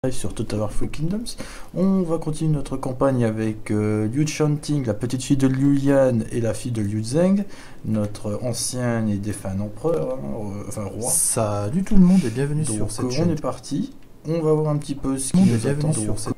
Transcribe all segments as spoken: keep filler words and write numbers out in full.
Sur Total War Three Kingdoms. On va continuer notre campagne avec euh, Liu Chanting, la petite fille de Liu Yan et la fille de Liu Zheng, notre ancien et défunt empereur, hein, euh, enfin roi. Salut tout le monde et bienvenue Donc, sur cette euh, chaîne. on est parti, on va voir un petit peu ce qui nous attend. sur cette...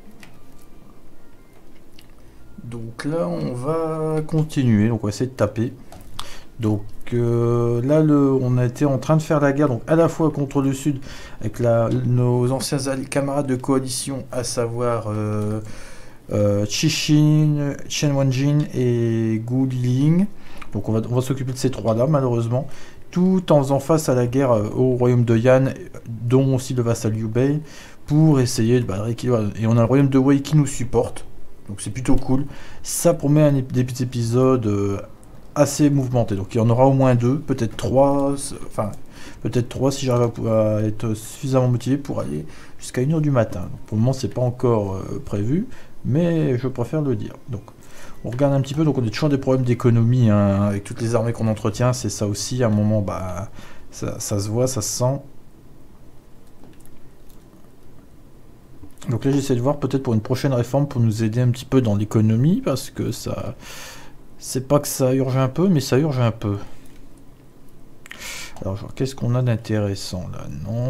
Donc là on va continuer, donc on va essayer de taper. Donc euh, là le, on a été en train de faire la guerre donc à la fois contre le sud avec la, nos anciens camarades de coalition, à savoir euh, euh, Qixin, Chen Wanjin et Gu Liling. Donc on va, on va s'occuper de ces trois là malheureusement, tout en faisant face à la guerre euh, au royaume de Yan, dont aussi le vassal Liu Bei, pour essayer de bah, rééquilibrer. Et on a le royaume de Wei qui nous supporte, donc c'est plutôt cool. Ça promet un, des petits épisodes euh, assez mouvementé, donc il y en aura au moins deux, peut-être trois, enfin peut-être trois si j'arrive à, à être suffisamment motivé pour aller jusqu'à une heure du matin. Donc, pour le moment c'est pas encore euh, prévu, mais je préfère le dire. Donc on regarde un petit peu, donc on a toujours des problèmes d'économie hein, avec toutes les armées qu'on entretient, c'est ça aussi, à un moment bah ça, ça se voit, ça se sent. Donc là j'essaie de voir peut-être pour une prochaine réforme pour nous aider un petit peu dans l'économie, parce que ça... C'est pas que ça urge un peu, mais ça urge un peu. Alors, qu'est-ce qu'on a d'intéressant là? Non.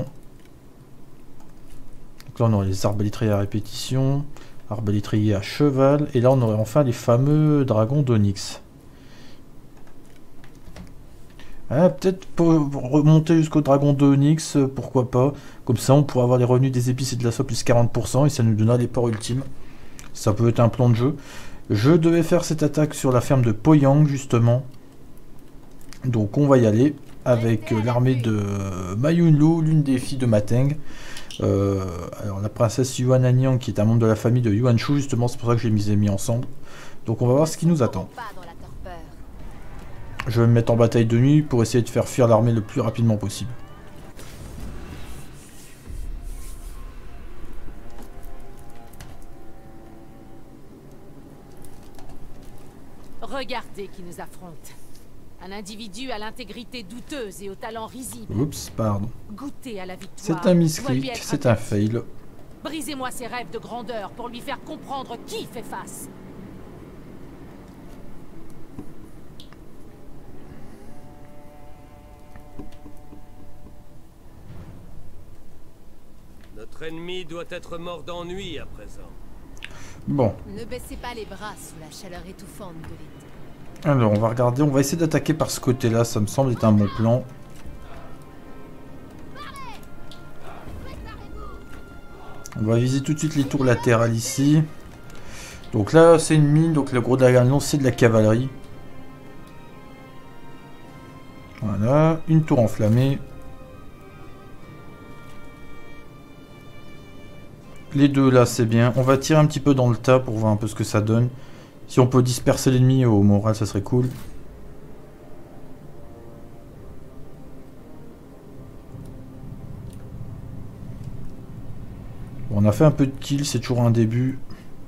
Donc là, on aurait les arbalétriers à répétition, arbalétriers à cheval, et là, on aurait enfin les fameux dragons d'Onyx. Ah, peut-être pour remonter jusqu'au dragon d'Onyx, pourquoi pas. Comme ça, on pourra avoir les revenus des épices et de la soie plus quarante pour cent, et ça nous donnera les ports ultimes. Ça peut être un plan de jeu. Je devais faire cette attaque sur la ferme de Poyang, justement. Donc on va y aller avec l'armée de Ma Yunlu, l'une des filles de Ma Teng. Euh, alors la princesse Yuan Anyang, qui est un membre de la famille de Yuan Shu, justement, c'est pour ça que je les ai mis ensemble. Donc on va voir ce qui nous attend. Je vais me mettre en bataille de nuit pour essayer de faire fuir l'armée le plus rapidement possible. Regardez qui nous affronte. Un individu à l'intégrité douteuse et au talent risible. Oups, pardon. Goûtez à la victoire. C'est un misclick, c'est un fail. Brisez-moi ses rêves de grandeur pour lui faire comprendre qui fait face. Notre ennemi doit être mort d'ennui à présent. Bon. Ne baissez pas les bras sous la chaleur étouffante de l'été. Alors, on va regarder, on va essayer d'attaquer par ce côté-là, ça me semble être un bon plan. On va viser tout de suite les tours latérales ici. Donc là, c'est une mine, donc le gros dragon, c'est de la cavalerie. Voilà, une tour enflammée. Les deux là, c'est bien. On va tirer un petit peu dans le tas pour voir un peu ce que ça donne. Si on peut disperser l'ennemi au moral, ça serait cool. Bon, on a fait un peu de kills, c'est toujours un début.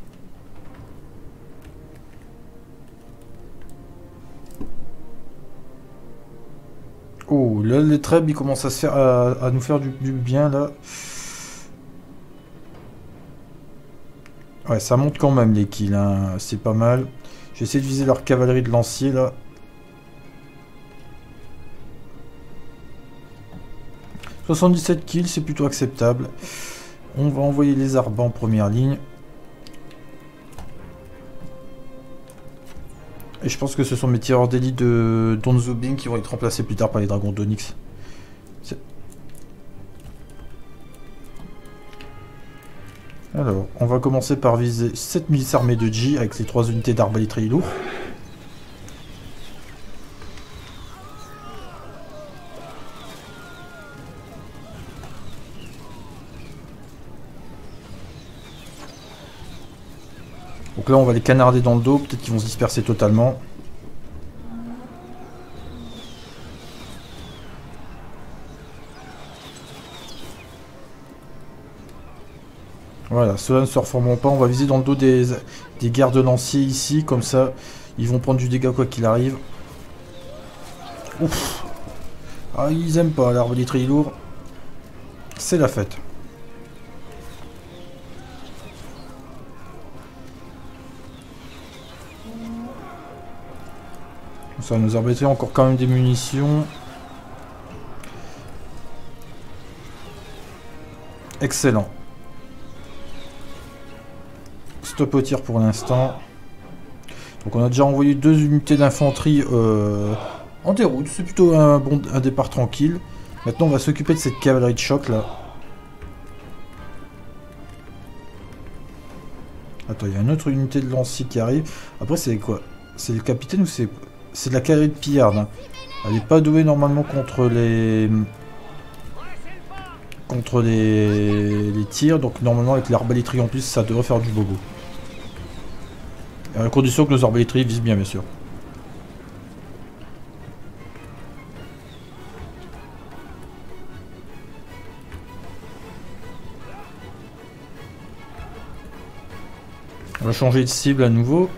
Oh, là, les trèbes, ils commencent à, se faire, à, à nous faire du, du bien, là. Ouais, ça monte quand même les kills, hein. C'est pas mal. J'essaie de viser leur cavalerie de lanciers là. soixante-dix-sept kills, c'est plutôt acceptable. On va envoyer les arbres en première ligne. Et je pense que ce sont mes tireurs d'élite de Donzubing qui vont être remplacés plus tard par les dragons d'Onyx. Alors, on va commencer par viser cette milice armée de Ji avec ses trois unités d'arbalétriers lourds. Donc là, on va les canarder dans le dos, peut-être qu'ils vont se disperser totalement. Voilà, ceux-là ne se reformeront pas. On va viser dans le dos des, des gardes lanciers ici, comme ça, ils vont prendre du dégât quoi qu'il arrive. Ouf. Ah, ils aiment pas l'arbalétrier lourd. C'est la fête. Ça va nous embêter encore quand même des munitions. Excellent. Stop au tir pour l'instant. Donc on a déjà envoyé deux unités d'infanterie euh, en déroute. C'est plutôt un bon un départ tranquille. Maintenant on va s'occuper de cette cavalerie de choc là. Attends, il y a une autre unité de lancier qui arrive. Après c'est quoi? C'est le capitaine ou c'est... C'est de la cavalerie de pillarde. Hein. Elle n'est pas douée normalement contre les... Contre les... les tirs. Donc normalement avec l'arbalétrie en plus ça devrait faire du bobo. À la condition que nos arbalétries visent bien bien sûr. On va changer de cible à nouveau.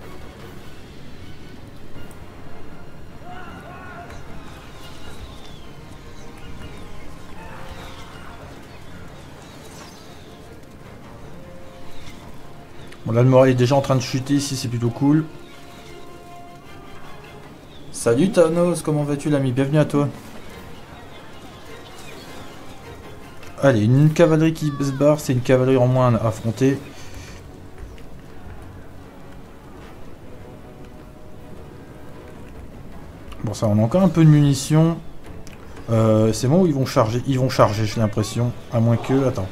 Bon, là le moral est déjà en train de chuter ici, c'est plutôt cool. Salut Thanos, comment vas-tu l'ami? Bienvenue à toi. Allez, une cavalerie qui se barre, c'est une cavalerie en moins à affronter. Bon, ça, on a encore un peu de munitions. Euh, c'est bon où ils vont charger? Ils vont charger, j'ai l'impression. À moins que... Attends.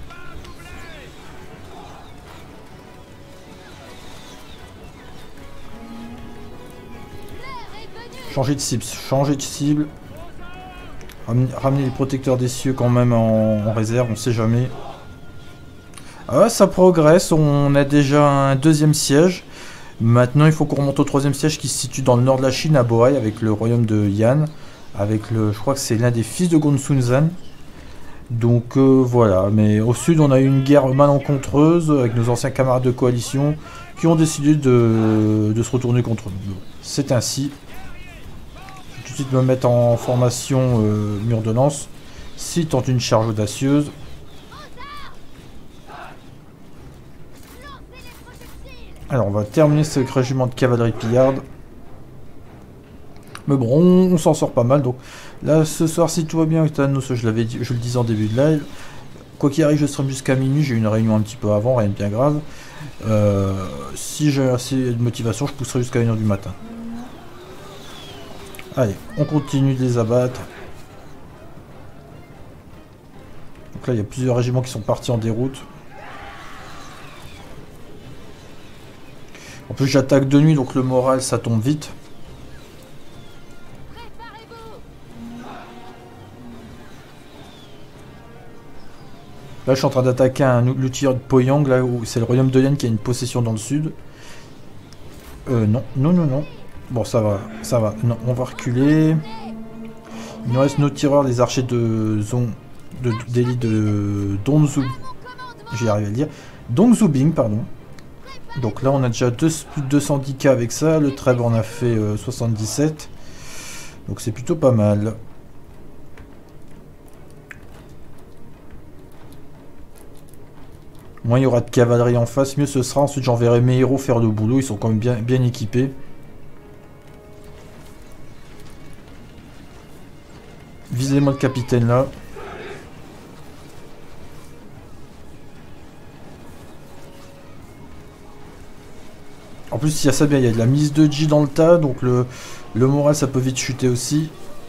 Changer de cible. Changer de cible. Ramener, ramener les protecteurs des cieux quand même en, en réserve, on sait jamais. Ah, ça progresse. On a déjà un deuxième siège. Maintenant, il faut qu'on remonte au troisième siège qui se situe dans le nord de la Chine, à Bohai, avec le royaume de Yan. Avec le, je crois que c'est l'un des fils de Gonsunzan. Donc euh, voilà, mais au sud, on a eu une guerre malencontreuse avec nos anciens camarades de coalition qui ont décidé de, de se retourner contre nous. C'est ainsi. Je vais tout de suite me mettre en formation euh, mur de lance. Si tente une charge audacieuse. Alors on va terminer ce régiment de cavalerie pillarde. Mais bon, on, on s'en sort pas mal. Donc là, ce soir, si tout va bien avec Thanos, je l'avais dit, je le disais en début de live. Quoi qu'il arrive, je stream jusqu'à minuit. J'ai eu une réunion un petit peu avant, rien de bien grave. Euh, si j'ai assez de motivation, je pousserai jusqu'à une heure du matin. Allez, on continue de les abattre. Donc là, il y a plusieurs régiments qui sont partis en déroute. En plus, j'attaque de nuit, donc le moral, ça tombe vite. Là, je suis en train d'attaquer un luthier de Poyang, là où c'est le royaume de Yan qui a une possession dans le sud. Euh, non, non, non, non. Bon, ça va, ça va. Non, on va reculer. Il nous reste nos tireurs, les archers de Zong, de d'élite de Dongzhu. J'ai arrivé à le dire. Dongzhubing, pardon. Donc là, on a déjà deux, plus de deux cent dix K avec ça. Le Trèbe en a fait euh, soixante-dix-sept. Donc c'est plutôt pas mal. Moins il y aura de cavalerie en face, mieux ce sera. Ensuite, j'enverrai mes héros faire le boulot. Ils sont quand même bien, bien équipés. Visez-moi le capitaine là. En plus, il y a ça bien, il y a de la mise de G dans le tas, donc le, le moral, ça peut vite chuter aussi.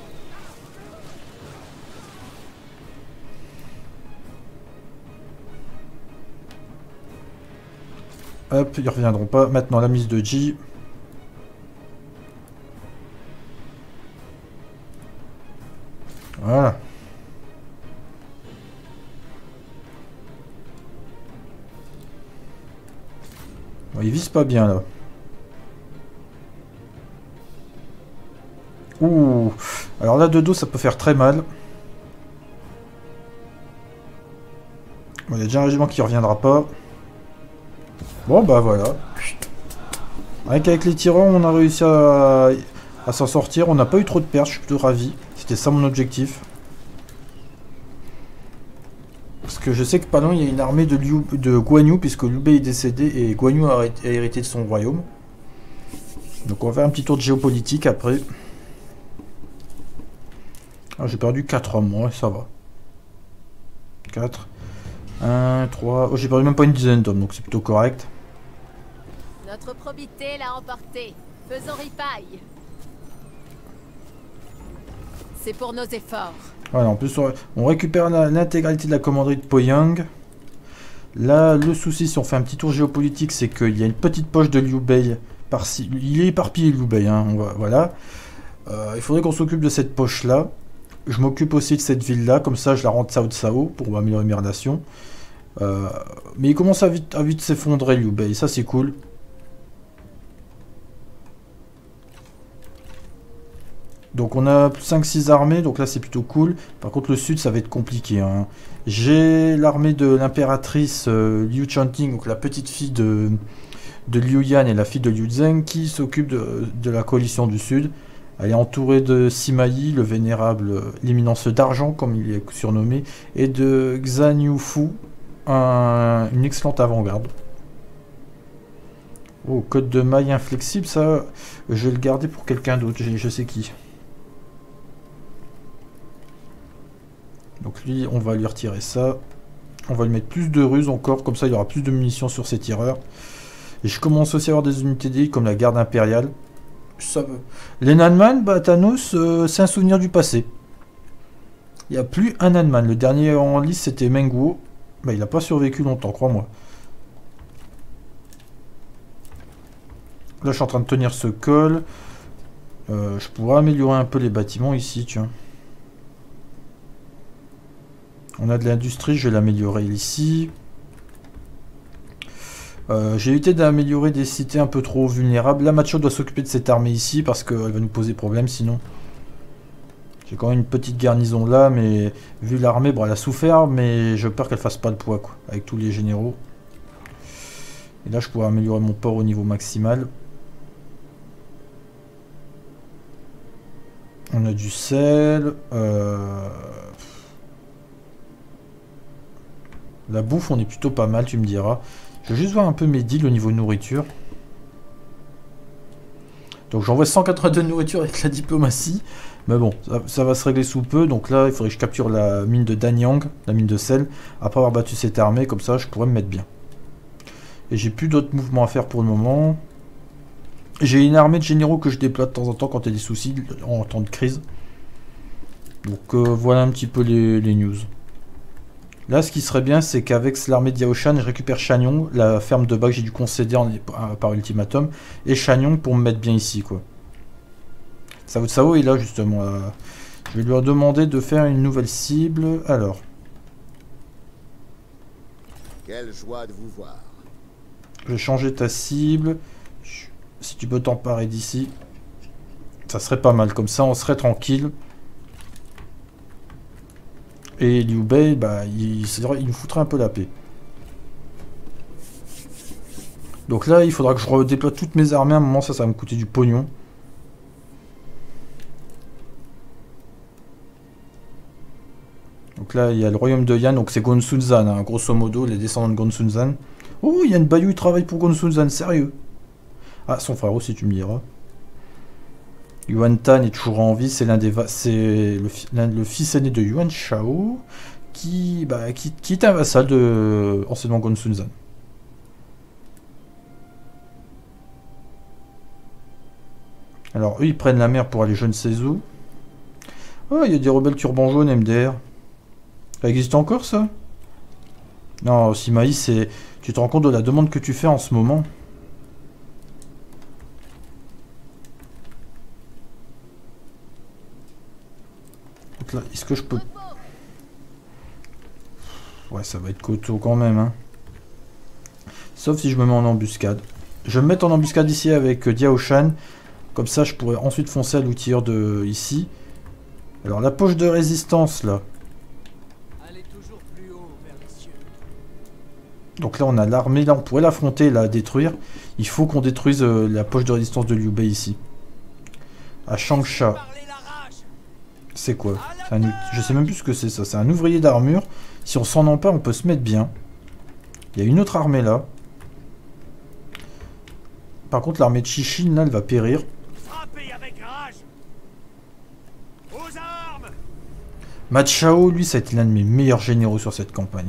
Hop, ils reviendront pas. Maintenant, la mise de G. Voilà. Bon, ils visent pas bien, là. Ouh. Alors là, de dos, ça peut faire très mal. Bon, il y a déjà un régiment qui reviendra pas. Bon, bah voilà. Rien qu'avec les tireurs, on a réussi à, à s'en sortir. On n'a pas eu trop de pertes, je suis plutôt ravi. C'était ça mon objectif. Parce que je sais que pas loin, il y a une armée de, Liu, de Guan Yu, puisque Liu Bei est décédé et Guan Yu a hérité de son royaume. Donc on va faire un petit tour de géopolitique après. Ah, j'ai perdu quatre hommes, ouais, ça va. quatre. un, trois... Oh, j'ai perdu même pas une dizaine d'hommes, donc c'est plutôt correct. Notre probité l'a emporté. Faisons ripaille. C'est pour nos efforts. Voilà, en plus on, on récupère l'intégralité de la commanderie de Poyang. Là, le souci, si on fait un petit tour géopolitique, c'est qu'il y a une petite poche de Liu Bei par-ci. Il est éparpillé, Liu Bei, hein, on va, voilà. Euh, il faudrait qu'on s'occupe de cette poche-là. Je m'occupe aussi de cette ville-là, comme ça je la rends Cao Cao pour améliorer mes relations. Euh, mais il commence à vite, à vite s'effondrer, Liu Bei, ça c'est cool. Donc on a cinq six armées, donc là c'est plutôt cool. Par contre le sud ça va être compliqué. Hein. J'ai l'armée de l'impératrice euh, Liu Chanting, donc la petite fille de, de Liu Yan et la fille de Liu Zheng qui s'occupe de, de la coalition du sud. Elle est entourée de Sima Yi, le vénérable, l'éminence d'argent comme il est surnommé, et de Xan Yufu, un, une excellente avant-garde. Oh, code de maille inflexible, ça je vais le garder pour quelqu'un d'autre, je, je sais qui. Donc lui, on va lui retirer ça. On va lui mettre plus de ruses encore, comme ça il y aura plus de munitions sur ses tireurs. Et je commence aussi à avoir des unités d'élite comme la garde impériale. Ça veut. Les Nanman, bah Thanos, euh, c'est un souvenir du passé. Il n'y a plus un Nanman. Le dernier en liste c'était Meng Huo. Bah il n'a pas survécu longtemps, crois-moi. Là je suis en train de tenir ce col. Euh, je pourrais améliorer un peu les bâtiments ici, tiens. On a de l'industrie, je vais l'améliorer ici. Euh, J'ai évité d'améliorer des cités un peu trop vulnérables. Là, Macho doit s'occuper de cette armée ici parce qu'elle va nous poser problème sinon. J'ai quand même une petite garnison là, mais vu l'armée, bon, elle a souffert, mais je peur qu'elle fasse pas le poids, quoi, avec tous les généraux. Et là, je pourrais améliorer mon port au niveau maximal. On a du sel. Euh... La bouffe, on est plutôt pas mal, tu me diras. Je vais juste voir un peu mes deals au niveau nourriture. Donc j'envoie cent quatre-vingt-deux de nourriture avec la diplomatie. Mais bon, ça, ça va se régler sous peu. Donc là, il faudrait que je capture la mine de Danyang, la mine de sel. Après avoir battu cette armée, comme ça, je pourrais me mettre bien. Et j'ai plus d'autres mouvements à faire pour le moment. J'ai une armée de généraux que je déploie de temps en temps quand il y a des soucis en temps de crise. Donc euh, voilà un petit peu les, les news. Là, ce qui serait bien, c'est qu'avec l'armée de Yaoshan, je récupère Shanyong, la ferme de bas que j'ai dû concéder en, par ultimatum, et Shanyong pour me mettre bien ici, quoi. Cao Cao est là, justement. Euh, je vais lui demander de faire une nouvelle cible. Alors. Quelle joie de vous voir. Je vais changer ta cible. Si tu peux t'emparer d'ici, ça serait pas mal. Comme ça, on serait tranquille. Et Liu Bei, bah, il, il nous foutrait un peu la paix. Donc là, il faudra que je redéploie toutes mes armées. À un moment, ça, ça va me coûter du pognon. Donc là, il y a le royaume de Yan. Donc c'est Gonsunzan, hein, grosso modo, les descendants de Gonsunzan. Oh, Yan Bayou, il travaille pour Gonsunzan, sérieux. Ah, son frère aussi, tu me diras. Yuan Tan est toujours en vie, c'est l'un des c'est le, le fils aîné de Yuan Shao qui, bah, qui, qui est un vassal de anciennement Gonsunzan. Alors eux ils prennent la mer pour aller je ne sais où. Oh, il y a des rebelles turbans jaunes M D R. Ça existe encore ça? Non, Sima Yi, c'est. Tu te rends compte de la demande que tu fais en ce moment? Est-ce que je peux... Ouais, ça va être coteau quand même, hein. Sauf si je me mets en embuscade. Je vais me mettre en embuscade ici avec Diaoshan. Comme ça, je pourrais ensuite foncer à l'outilleur de ici. Alors, la poche de résistance, là. Donc là, on a l'armée. Là, on pourrait l'affronter, la détruire. Il faut qu'on détruise euh, la poche de résistance de Liu Bei ici. À Changsha. C'est quoi? Un... Je sais même plus ce que c'est ça. C'est un ouvrier d'armure. Si on s'en empare, on peut se mettre bien. Il y a une autre armée là. Par contre, l'armée de Chichine, là, elle va périr. Frappez avec rage. Aux armes. Machao, lui, ça a été l'un de mes meilleurs généraux sur cette campagne.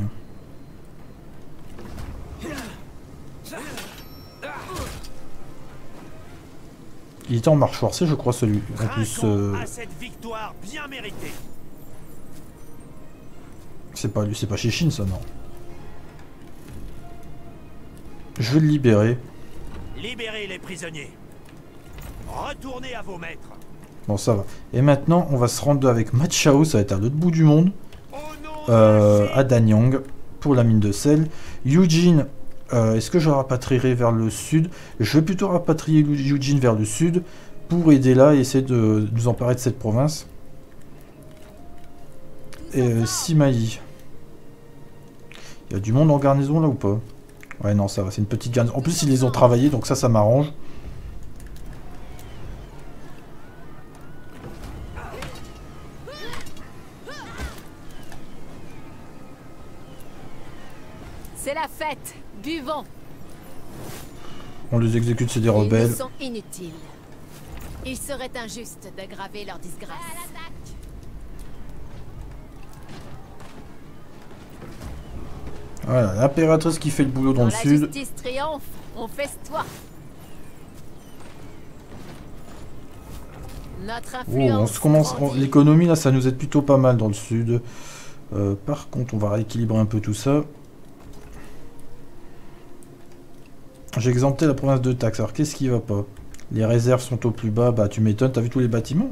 Il était en marche forcée, je crois, celui. En plus, euh... à cette victoire bien méritée. c'est pas lui, c'est pas Chichine, ça, non. Je vais le libérer. Libérez les prisonniers. Retournez à vos maîtres. Bon, ça va. Et maintenant, on va se rendre avec Machao, ça va être à l'autre bout du monde. Euh, à Danyang, pour la mine de sel. Eugene, euh, est-ce que je rapatrierai vers le sud? Je vais plutôt rapatrier Eugene vers le sud, pour aider là et essayer de nous emparer de cette province. Et euh, Simaï. Il y a du monde en garnison là ou pas? Ouais, non, ça va, c'est une petite garnison. En plus, ils les ont travaillés, donc ça, ça m'arrange. C'est la fête. Buvons. On les exécute, c'est des Ils rebelles. nous sont inutiles. Il serait injuste d'aggraver leur disgrâce. Voilà, l'impératrice qui fait le boulot dans Quand le la sud. justice triomphe, on festoie. Notre Oh, influence on se commence. on- grandit. L'économie là, ça nous aide plutôt pas mal dans le sud. Euh, par contre, on va rééquilibrer un peu tout ça. J'ai exempté la province de taxes. Alors, qu'est-ce qui va pas? Les réserves sont au plus bas. Bah, tu m'étonnes. T'as vu tous les bâtiments?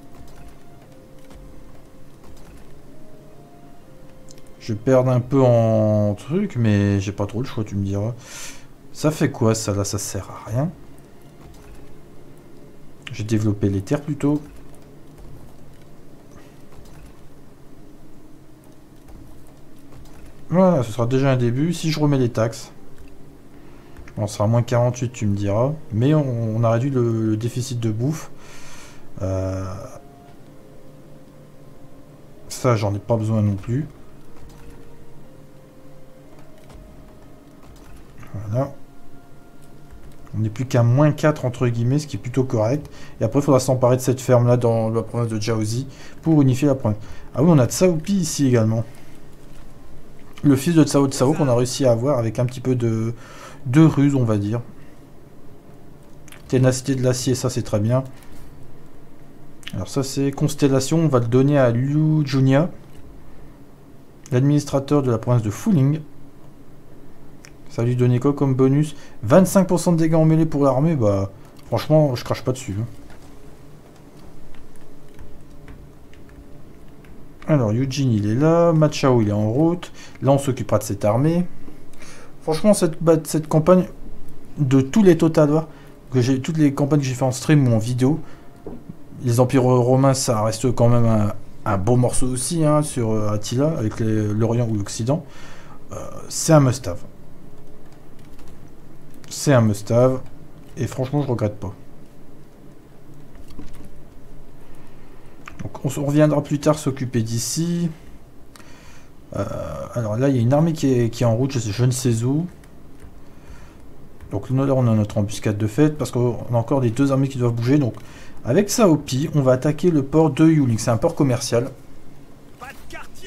Je vais perdre un peu en truc, mais j'ai pas trop le choix, tu me diras. Ça fait quoi, ça, là? Ça sert à rien. J'ai développé les terres, plutôt. Voilà, ce sera déjà un début. Si je remets les taxes... On sera à moins quarante-huit, tu me diras. Mais on, on a réduit le, le déficit de bouffe. Euh... Ça, j'en ai pas besoin non plus. Voilà. On n'est plus qu'à moins quatre entre guillemets, ce qui est plutôt correct. Et après, il faudra s'emparer de cette ferme-là dans la province de Jiaozi pour unifier la province. Ah oui, on a Cao Pi ici également. Le fils de Cao Cao qu'on a réussi à avoir avec un petit peu de, de ruse, on va dire. Ténacité de l'acier, ça c'est très bien. Alors ça c'est Constellation, on va le donner à Liu Junia, l'administrateur de la province de Fuling. Ça va lui donner quoi comme bonus? vingt-cinq pour cent de dégâts en mêlée pour l'armée, bah franchement je crache pas dessus. Hein. Alors Eugene il est là, Machao il est en route, là on s'occupera de cette armée. Franchement cette, cette campagne, de tous les Total que j'ai, toutes les campagnes que j'ai fait en stream ou en vidéo, les empires romains ça reste quand même un, un beau morceau aussi hein, sur euh, Attila avec l'Orient ou l'Occident. Euh, c'est un must-have. C'est un must-have et franchement je regrette pas. Donc on reviendra plus tard s'occuper d'ici. Euh, alors là il y a une armée qui est, qui est en route, je, sais, je ne sais où. Donc là on a notre embuscade de fête parce qu'on a encore les deux armées qui doivent bouger. Donc avec Cao Pi on va attaquer le port de Yuling, c'est un port commercial. Pas de quartier.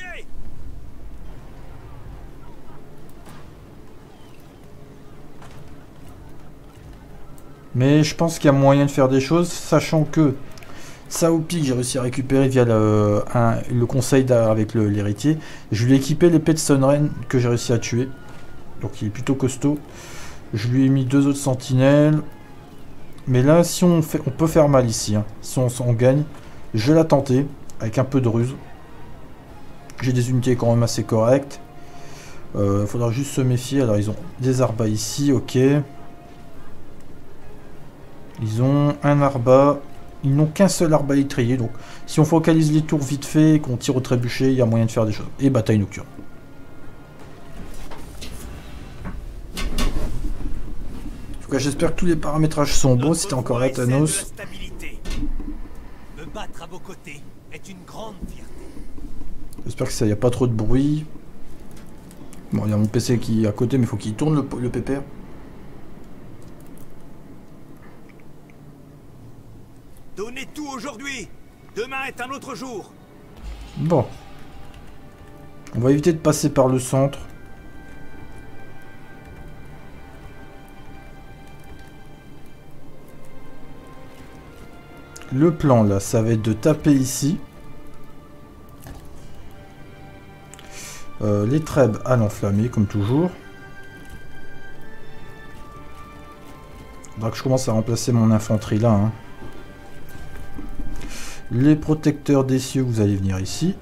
Mais je pense qu'il y a moyen de faire des choses, sachant que Cao Pi, j'ai réussi à récupérer via le, un, le conseil avec l'héritier. Je lui ai équipé l'épée de Sunren que j'ai réussi à tuer. Donc il est plutôt costaud. Je lui ai mis deux autres sentinelles. Mais là, si on, fait, on peut faire mal ici. Hein. Si on, on gagne, je vais la tenter avec un peu de ruse. J'ai des unités quand même assez correctes. Il euh, faudra juste se méfier. Alors ils ont des arbas ici, ok. Ils ont un arba. Ils n'ont qu'un seul arba étrier. Donc si on focalise les tours vite fait et qu'on tire au trébuchet, il y a moyen de faire des choses. Et bataille nocturne. En tout cas, j'espère que tous les paramétrages sont bons. Si t'es encore là, Thanos. Me battre à vos côtés est une grande fierté. J'espère que ça, y a pas trop de bruit. Bon, il y a mon P C qui est à côté, mais il faut qu'il tourne le, le pépère. aujourd'hui. Demain est un autre jour. Bon. On va éviter de passer par le centre. Le plan là, ça va être de taper ici. Euh, les trèbes à l'enflammer, comme toujours. Faudra que je commence à remplacer mon infanterie là. Hein. Les protecteurs des cieux, vous allez venir ici.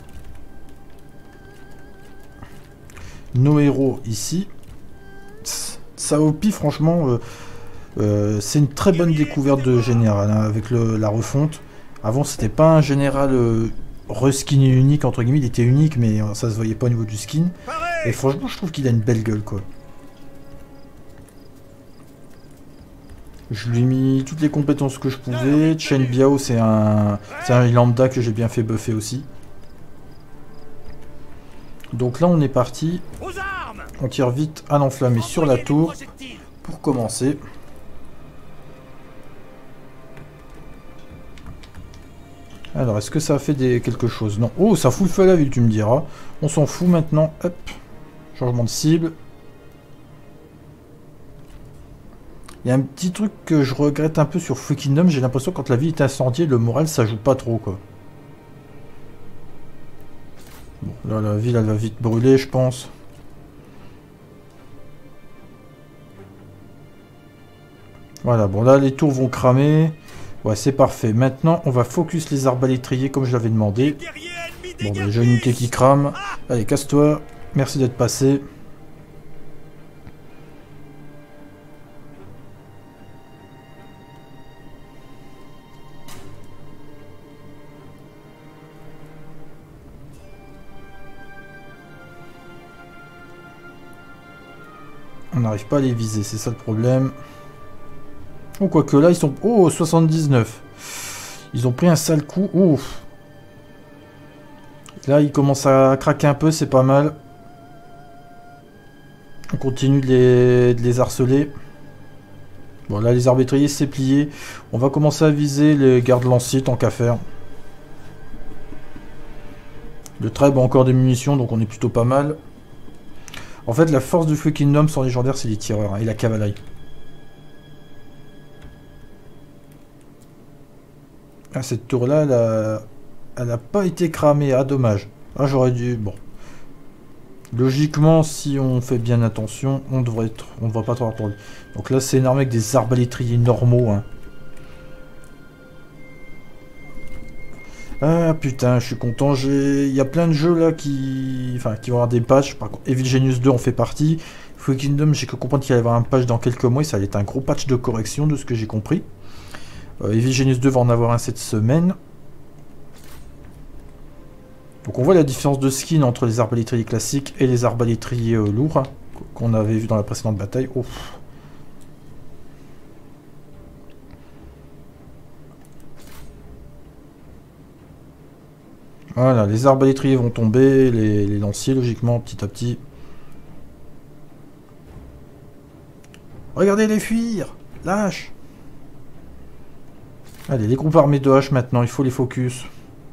Nos héros ici. Saopi, franchement, euh, euh, c'est une très bonne découverte de général hein, avec le, la refonte. Avant, c'était pas un général euh, reskin unique, entre guillemets, il était unique, mais euh, ça se voyait pas au niveau du skin. Et franchement, je trouve qu'il a une belle gueule, quoi. Je lui ai mis toutes les compétences que je pouvais. Chen Biao, c'est un, c'est un lambda que j'ai bien fait buffer aussi. Donc là, on est parti. On tire vite à l'enflammer sur la tour pour commencer. Alors, est-ce que ça a fait des... quelque chose? Non. Oh, ça fout le feu à la ville, tu me diras. On s'en fout maintenant. Hop. Changement de cible. Il y a un petit truc que je regrette un peu sur Free Kingdom. J'ai l'impression que quand la ville est incendiée, le moral, ça joue pas trop, quoi. Bon, là, la ville, elle va vite brûler, je pense. Voilà, bon, là, les tours vont cramer. Ouais, c'est parfait. Maintenant, on va focus les arbalétriers comme je l'avais demandé. Bon, déjà une unité qui crame. Allez, casse-toi. Merci d'être passé. On n'arrive pas à les viser, c'est ça le problème. Oh, quoique là, ils sont... Oh, soixante-dix-neuf. Ils ont pris un sale coup. Oh. Là, ils commencent à craquer un peu, c'est pas mal. On continue de les, de les harceler. Bon, là, les arbitriers, c'est plié. On va commencer à viser les gardes lanciers, tant qu'à faire. Le trèbe a encore des munitions, donc on est plutôt pas mal. En fait, la force du Free Kingdom sans légendaire, c'est les tireurs hein, et la cavalerie. Ah, cette tour-là, elle a... elle n'a pas été cramée. Ah, dommage. Ah, j'aurais dû... Bon. Logiquement, si on fait bien attention, on devrait être... on ne devrait pas trop avoir pour lui. Donc là, c'est une armée avec des arbalétriers normaux. Hein. Ah putain, je suis content. Il y a plein de jeux là qui, enfin, qui vont avoir des patchs. Par contre, Evil Genius deux en fait partie. Free Kingdom, j'ai que comprendre qu'il allait y avoir un patch dans quelques mois. Et ça allait être un gros patch de correction de ce que j'ai compris. Euh, Evil Genius deux va en avoir un cette semaine. Donc on voit la différence de skin entre les arbalétriers classiques et les arbalétriers euh, lourds hein, qu'on avait vu dans la précédente bataille. Oh. Voilà, les arbalétriers vont tomber, les, les lanciers logiquement petit à petit. Regardez les fuir, lâche. Allez, les groupes armés de hache maintenant, il faut les focus.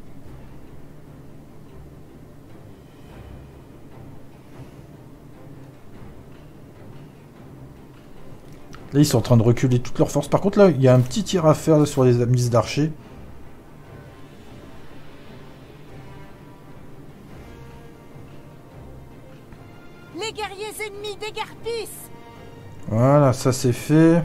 Là, ils sont en train de reculer toute leur force. Par contre, là, il y a un petit tir à faire là, sur les mises d'archers. Les guerriers ennemis déguerpissent. Voilà, ça c'est fait.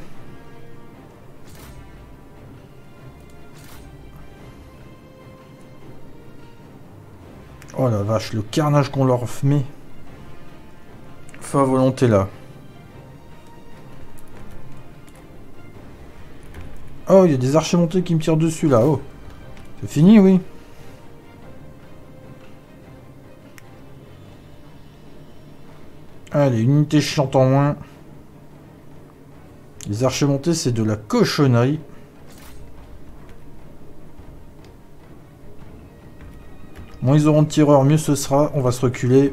Oh la vache, le carnage qu'on leur met. Fin à volonté là. Oh, il y a des archers montés qui me tirent dessus là. Oh, c'est fini, oui. Allez, une unité chiante en moins. Les archers montés, c'est de la cochonnerie. Moins ils auront de tireurs, mieux ce sera. On va se reculer.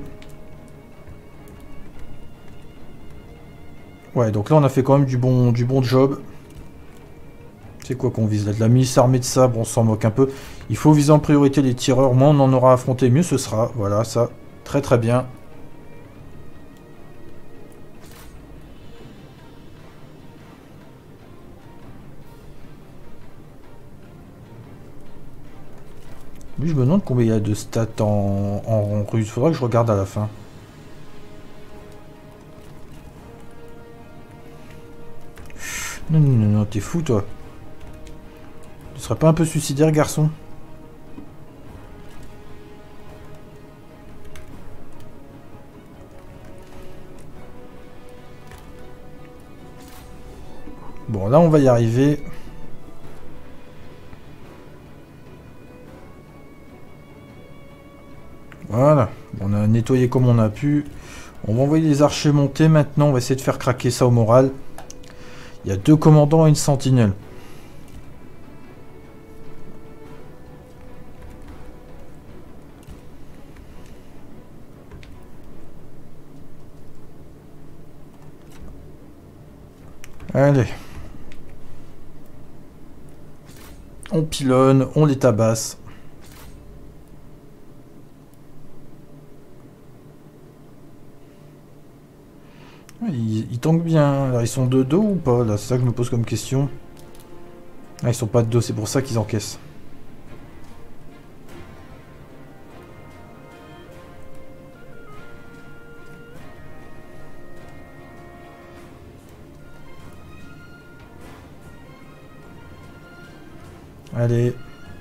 Ouais, donc là, on a fait quand même du bon, du bon job. C'est quoi qu'on vise là? De la milice armée de sabre, on s'en moque un peu. Il faut viser en priorité les tireurs. Moins on en aura affronté, mieux ce sera. Voilà, ça, très très bien. Lui, je me demande combien il y a de stats en, en russe. Faudra que je regarde à la fin. Non, non, non, non, t'es fou, toi. Tu serais pas un peu suicidaire, garçon? Bon, là, on va y arriver. Voilà. On a nettoyé comme on a pu. On va envoyer les archers monter maintenant. On va essayer de faire craquer ça au moral. Il y a deux commandants et une sentinelle. Allez. On pilonne, on les tabasse. Ils, ils tankent bien. Là, ils sont de dos ou pas? Là, c'est ça que je me pose comme question. Ah, ils sont pas de dos, c'est pour ça qu'ils encaissent. Allez.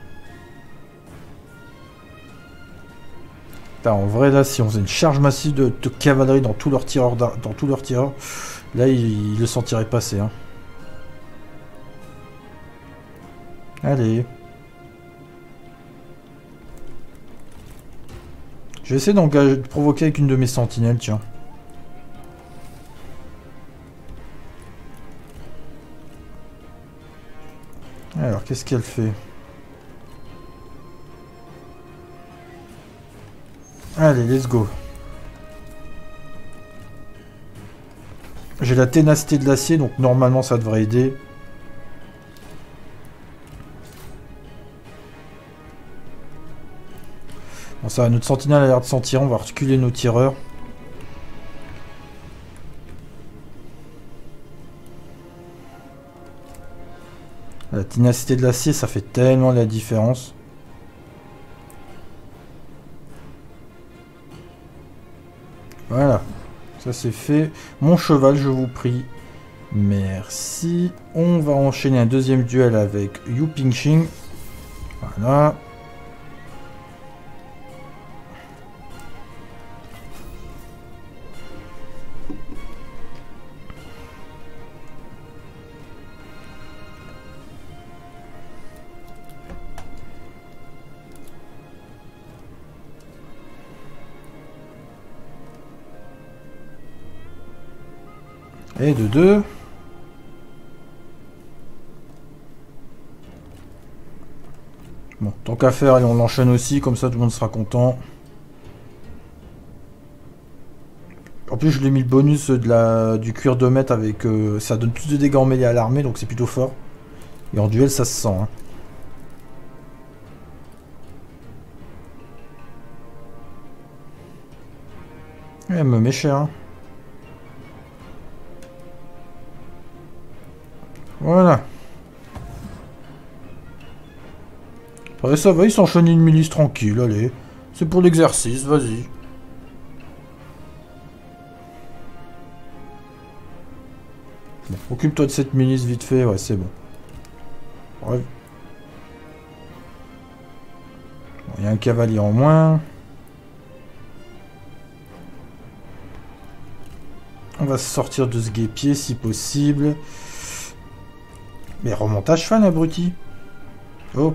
Putain, en vrai, là, si on faisait une charge massive de, de cavalerie dans tous leurs tireurs, dans tous leurs tireurs, là, ils, ils le sentiraient passer. Hein. Allez. Je vais essayer d'engager, de provoquer avec une de mes sentinelles, tiens. Alors, qu'est-ce qu'elle fait? Allez, let's go. J'ai la ténacité de l'acier, donc normalement ça devrait aider. Bon, ça va, notre sentinelle a l'air de s'en tirer, on va reculer nos tireurs. La ténacité de l'acier, ça fait tellement la différence. Voilà, ça c'est fait. Mon cheval, je vous prie. Merci. On va enchaîner un deuxième duel avec Yu Pingxing. Voilà. Et de deux. Bon, tant qu'à faire, allez, on l'enchaîne aussi, comme ça tout le monde sera content. En plus, je l'ai mis le bonus de la, du cuir de maître avec... Euh, ça donne plus de dégâts en mêlée à l'armée, donc c'est plutôt fort. Et en duel, ça se sent. Hein. Elle me met cher. Hein. Voilà. Après ça va, il s'enchaîne une milice tranquille, allez. C'est pour l'exercice, vas-y. Bon, occupe-toi de cette milice vite fait, ouais, c'est bon. Ouais. Bon, il y a un cavalier en moins. On va sortir de ce guépier si possible. Mais remonte à cheval, abruti. Oh.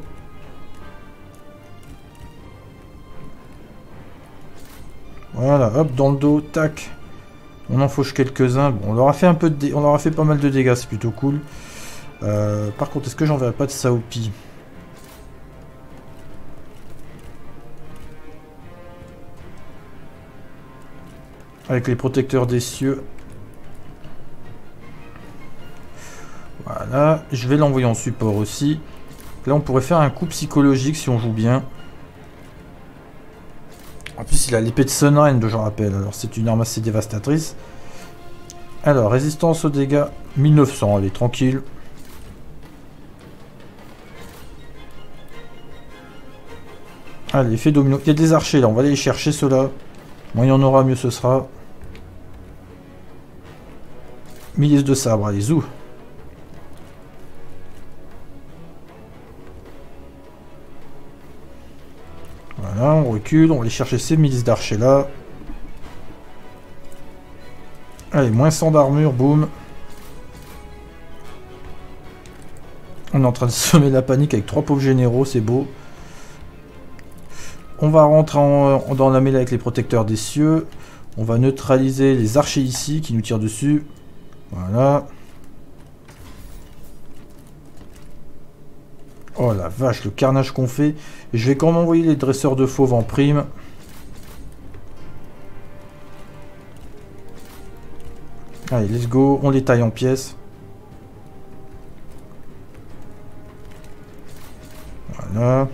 Voilà, hop, dans le dos, tac. On en fauche quelques-uns. Bon, on leur a fait un peu de dé... on leur a fait pas mal de dégâts, c'est plutôt cool. Euh, par contre, est-ce que j'enverrai pas de Saopi? Avec les protecteurs des cieux. Voilà, je vais l'envoyer en support aussi. Là, on pourrait faire un coup psychologique si on joue bien. En plus, il a l'épée de Sunrend, je rappelle. Alors, c'est une arme assez dévastatrice. Alors, résistance aux dégâts, mille neuf cents. Allez, tranquille. Allez, effet domino. Il y a des archers, là. On va aller les chercher, ceux-là. Moins il y en aura, mieux ce sera. Milice de sabre, allez, zou. Voilà, on recule, on va aller chercher ces milices d'archers là. Allez, moins cent d'armure, boum. On est en train de semer la panique avec trois pauvres généraux, c'est beau. On va rentrer en, dans la mêlée avec les protecteurs des cieux. On va neutraliser les archers ici qui nous tirent dessus. Voilà. Oh la vache, le carnage qu'on fait. Et je vais quand même envoyer les dresseurs de fauves en prime. Allez, let's go. On les taille en pièces. Voilà.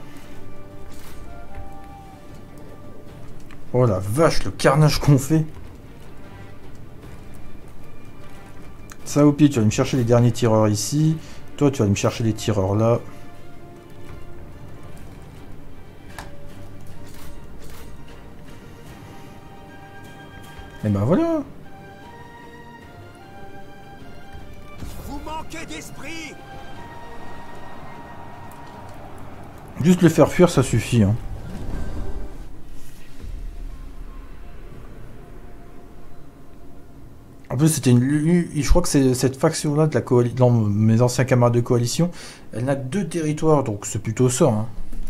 Oh la vache, le carnage qu'on fait. Ça au pire, tu vas me chercher les derniers tireurs ici. Toi, tu vas me chercher les tireurs là. Et ben voilà. Vous manquez d'esprit. Juste le faire fuir, ça suffit. Hein. En plus, c'était une. Je crois que c'est cette faction-là de la coalition. Dans mes anciens camarades de coalition, elle n'a que deux territoires, donc c'est plutôt ça. Hein.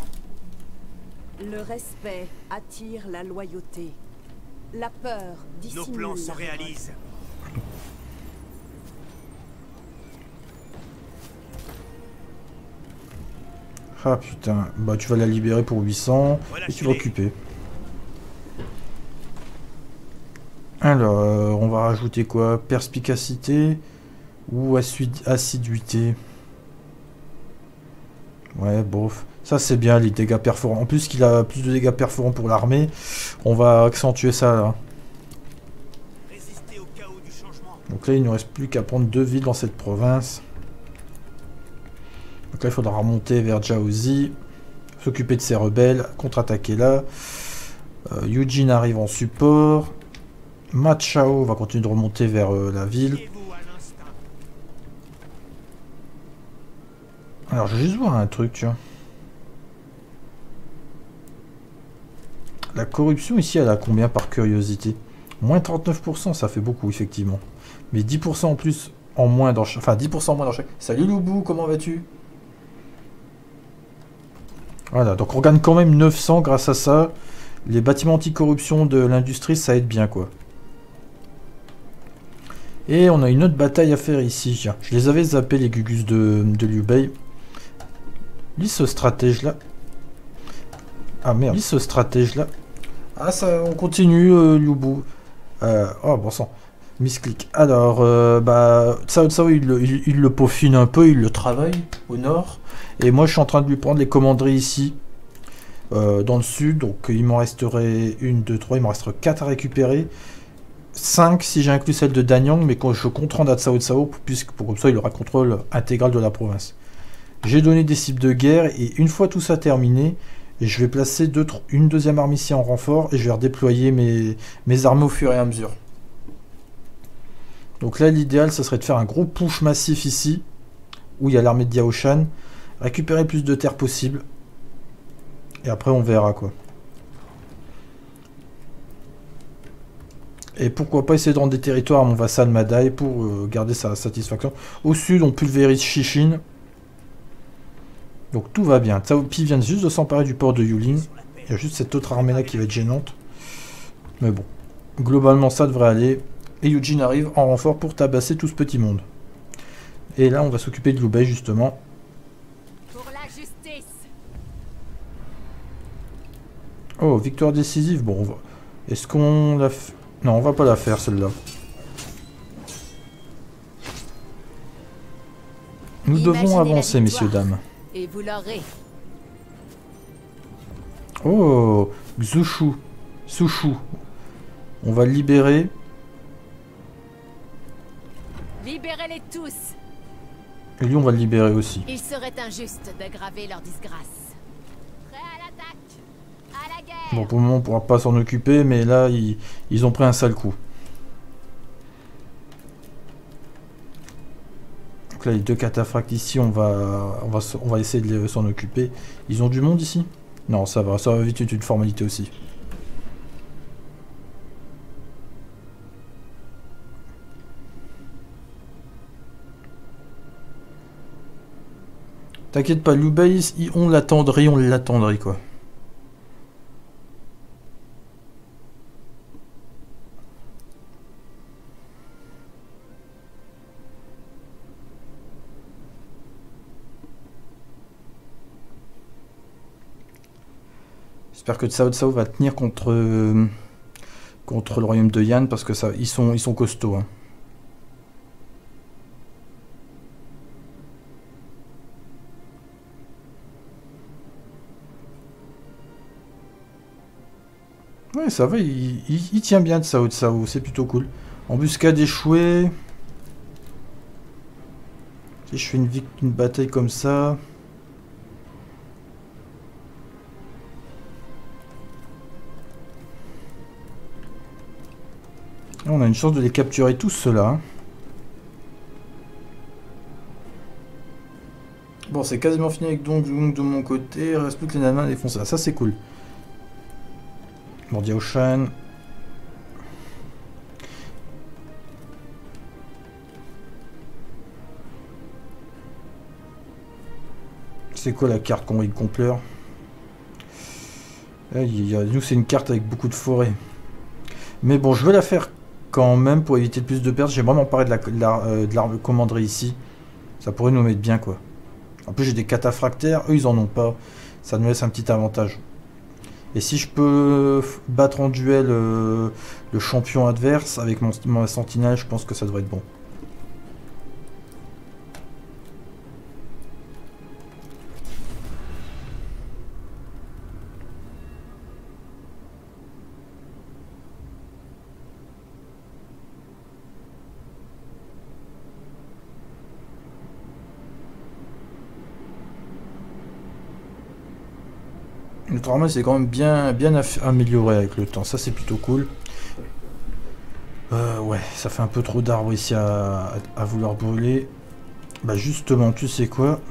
Le respect attire la loyauté. La peur dissimule. Nos plans se la réalisent. Ah putain, bah tu vas la libérer pour huit cents et tu vas occuper. Alors, euh, on va rajouter quoi? Perspicacité ou assiduité? Ouais, bof. Ça c'est bien les dégâts perforants. En plus qu'il a plus de dégâts perforants pour l'armée, on va accentuer ça là. Résister au chaos du changement. Donc là il ne nous reste plus qu'à prendre deux villes dans cette province. Donc là il faudra remonter vers Jiaozi, s'occuper de ses rebelles, contre-attaquer là. Euh, Eugene arrive en support. Ma Chao va continuer de remonter vers euh, la ville. Alors je vais juste voir un truc, tu vois. La corruption ici, elle a combien par curiosité? Moins trente-neuf pour cent, ça fait beaucoup, effectivement. Mais dix pour cent en plus, en moins dans chaque... Enfin, dix pour cent en moins dans chaque... Salut Loubou, comment vas-tu? Voilà, donc on gagne quand même neuf cents grâce à ça. Les bâtiments anti-corruption de l'industrie, ça aide bien, quoi. Et on a une autre bataille à faire ici. Je les avais zappés, les Gugus de, de Liu Bei. Lis ce stratège là. Ah merde, lis ce stratège là. Ah ça, on continue, euh, Liu Bu. Euh, oh bon sang, misclick. Alors, euh, bah, Cao Cao il, il, il le peaufine un peu, il le travaille au nord. Et moi je suis en train de lui prendre les commanderies ici, euh, dans le sud. Donc il m'en resterait une, deux, trois, il m'en resterait quatre à récupérer. cinq si j'ai inclus celle de Danyang, mais quand je compte rendre à Cao Cao, puisque pour comme ça il aura contrôle intégral de la province. J'ai donné des cibles de guerre, et une fois tout ça terminé, je vais placer deux, une deuxième arme ici en renfort, et je vais redéployer mes, mes armées au fur et à mesure. Donc là l'idéal ce serait de faire un gros push massif ici, où il y a l'armée de Diao Shan, récupérer le plus de terre possible, et après on verra quoi. Et pourquoi pas essayer de rendre des territoires à mon vassal Madai pour euh, garder sa satisfaction. Au sud, on pulvérise Shishin. Donc tout va bien. Cao Pi vient juste de s'emparer du port de Yulin. Il y a juste cette autre armée là qui va être gênante. Mais bon, globalement ça devrait aller. Et Eugene arrive en renfort pour tabasser tout ce petit monde. Et là, on va s'occuper de Liu Bei justement. Pour la justice. Oh, victoire décisive. Bon, on va... Est-ce qu'on la fait? Non, on va pas la faire celle-là. Nous devons Imaginez la avancer, victoire, messieurs, dames. Et vous l'aurez. Oh, Xushu. Sushu. On va le libérer. Libérez-les tous. Et lui, on va le libérer aussi. Il serait injuste d'aggraver leur disgrâce. Prêt à l'attaque. À la guerre. Bon, pour le moment, on pourra pas s'en occuper, mais là, ils, ils ont pris un sale coup. Donc là, les deux cataphractes ici, on va, on va, on va essayer de s'en occuper. Ils ont du monde ici? Non, ça va, ça va vite être une formalité aussi. T'inquiète pas, Lubaïs, on l'attendrait, on l'attendrait quoi. J'espère que Tsao Tsao va tenir contre euh, contre le royaume de Yan parce que ça, ils sont ils sont costauds. Hein. Ouais, ça va, il, il, il tient bien de Tsao Tsao, c'est plutôt cool. Embuscade échouée. Si je fais une, une bataille comme ça. On a une chance de les capturer tous ceux-là. Bon, c'est quasiment fini avec Dong Jung de mon côté. Il reste plus que les nanas à défoncer. Ça, c'est cool. Bon, Diaoshan. C'est quoi la carte qu'on qu'on pleure? Nous, c'est une carte avec beaucoup de forêts. Mais bon, je vais la faire quand même pour éviter plus de pertes. J'ai vraiment parlé de la, de la, euh, de l'arme commanderie ici. Ça pourrait nous mettre bien, quoi. En plus, j'ai des cataphractaires. Eux, ils en ont pas. Ça nous laisse un petit avantage. Et si je peux battre en duel euh, le champion adverse avec mon, mon sentinelle, je pense que ça devrait être bon. Notre armée c'est quand même bien, bien amélioré avec le temps, ça c'est plutôt cool. Euh, ouais, ça fait un peu trop d'arbres ici à, à, à vouloir brûler. Bah justement, tu sais quoi?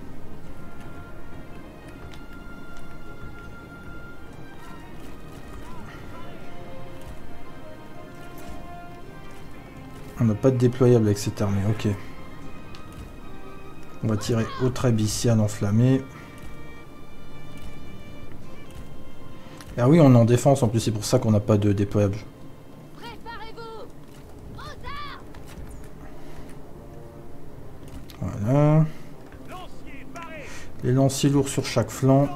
On n'a pas de déployable avec cette armée, ok. On va tirer au Trébician enflammé. Ah oui, on est en défense en plus, c'est pour ça qu'on n'a pas de déployable. Voilà. Les lanciers lourds sur chaque flanc.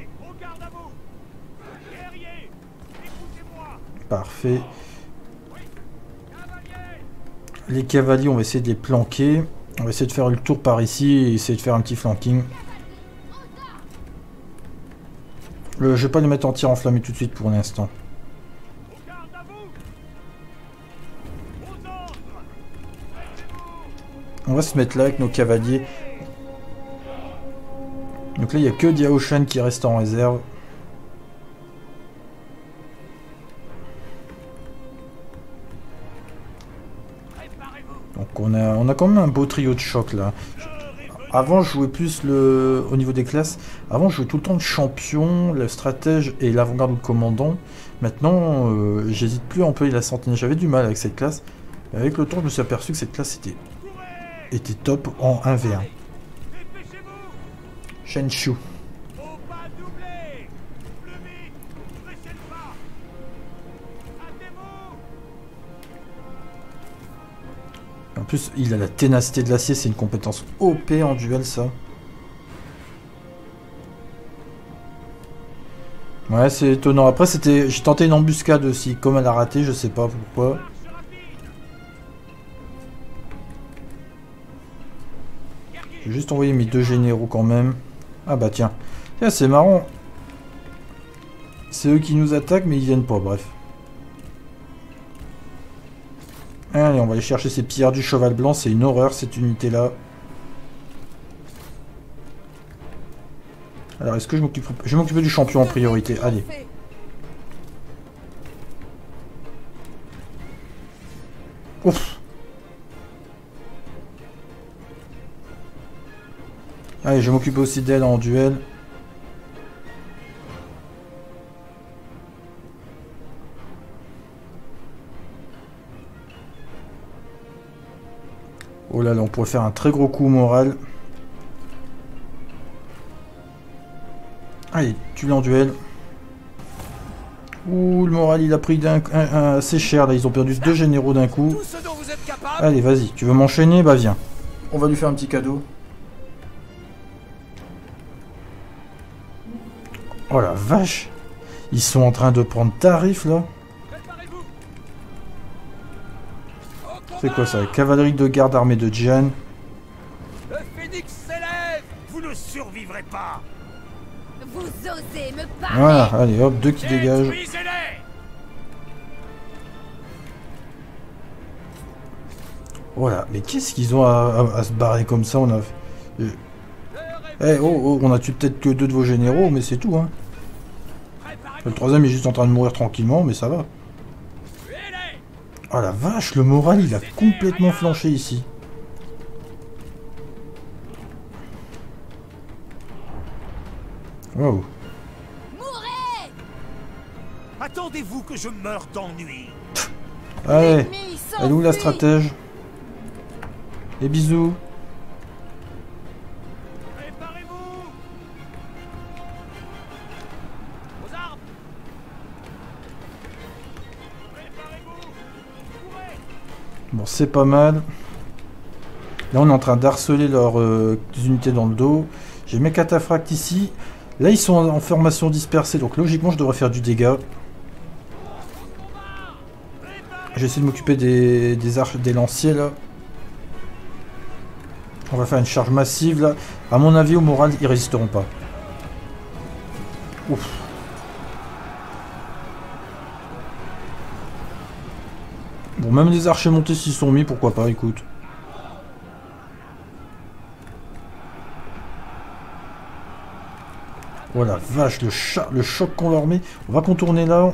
Parfait. Les cavaliers, on va essayer de les planquer. On va essayer de faire le tour par ici et essayer de faire un petit flanking. Le, je vais pas les mettre en tir enflammé tout de suite pour l'instant. On va se mettre là avec nos cavaliers. Donc là, il n'y a que Diaoshan qui reste en réserve. Donc on a, on a quand même un beau trio de choc là. Avant, je jouais plus le, au niveau des classes. Avant, je jouais tout le temps le champion, le stratège et l'avant-garde ou le commandant. Maintenant, euh, j'hésite plus à employer la sentinelle. J'avais du mal avec cette classe. Et avec le temps, je me suis aperçu que cette classe était, était top en un v un. Shenshu. En plus, il a la ténacité de l'acier, c'est une compétence O P en duel, ça. Ouais, c'est étonnant. Après, c'était, j'ai tenté une embuscade aussi. Comme elle a raté, je sais pas pourquoi. Je vais juste envoyer mes deux généraux quand même. Ah bah tiens. Tiens, c'est marrant. C'est eux qui nous attaquent, mais ils viennent pas, bref. Allez, on va aller chercher ces pillards du cheval blanc. C'est une horreur, cette unité-là. Alors, est-ce que je m'occupe... Je vais m'occuper du champion en priorité. Allez. Ouf. Allez, je vais m'occuper aussi d'elle en duel. Oh là là, on pourrait faire un très gros coup moral. Allez, tu l'as en duel. Ouh, le moral, il a pris d'un assez cher. Là, ils ont perdu deux généraux d'un coup. Allez, vas-y. Tu veux m'enchaîner? Bah, viens. On va lui faire un petit cadeau. Oh la vache. Ils sont en train de prendre tarif, là. C'est quoi ça? Cavalerie de garde armée de Jian. Le phénix s'élève. Vous ne survivrez pas. Vous osez me parler? Voilà, allez hop, deux qui dégagent. Détruisez-les. Voilà, mais qu'est-ce qu'ils ont à, à, à se barrer comme ça? On a... Eh hey, oh, oh, on a tué peut-être que deux de vos généraux, mais c'est tout, hein. Le troisième est juste en train de mourir tranquillement, mais ça va. Oh la vache, le moral, il a complètement flanché ici. Wow. Mourez! Attendez-vous que je meure d'ennui. Allez, L'ennemi elle est où la s'enfuit. stratège? Et bisous. Préparez-vous. Aux armes. Préparez-vous. Courez. Bon, c'est pas mal. Là, on est en train d'harceler leurs euh, unités dans le dos. J'ai mes cataphractes ici. Là, ils sont en, en formation dispersée, donc logiquement, je devrais faire du dégât. J'essaie de m'occuper des, des arches, des lanciers, là. On va faire une charge massive, là. À mon avis, au moral, ils résisteront pas. Ouf. Bon, même les archers montés s'y sont mis, pourquoi pas, écoute. Voilà, vache, le, cha le choc qu'on leur met. On va contourner là.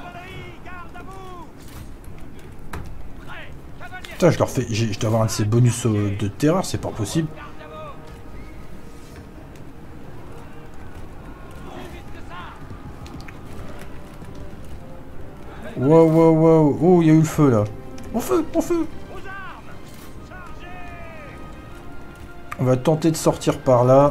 Putain, je leur fais... Je dois avoir un de ces bonus euh, de terreur, c'est pas possible. Wow, wow, wow. Oh, il y a eu le feu là. Au feu, au feu. On va tenter de sortir par là.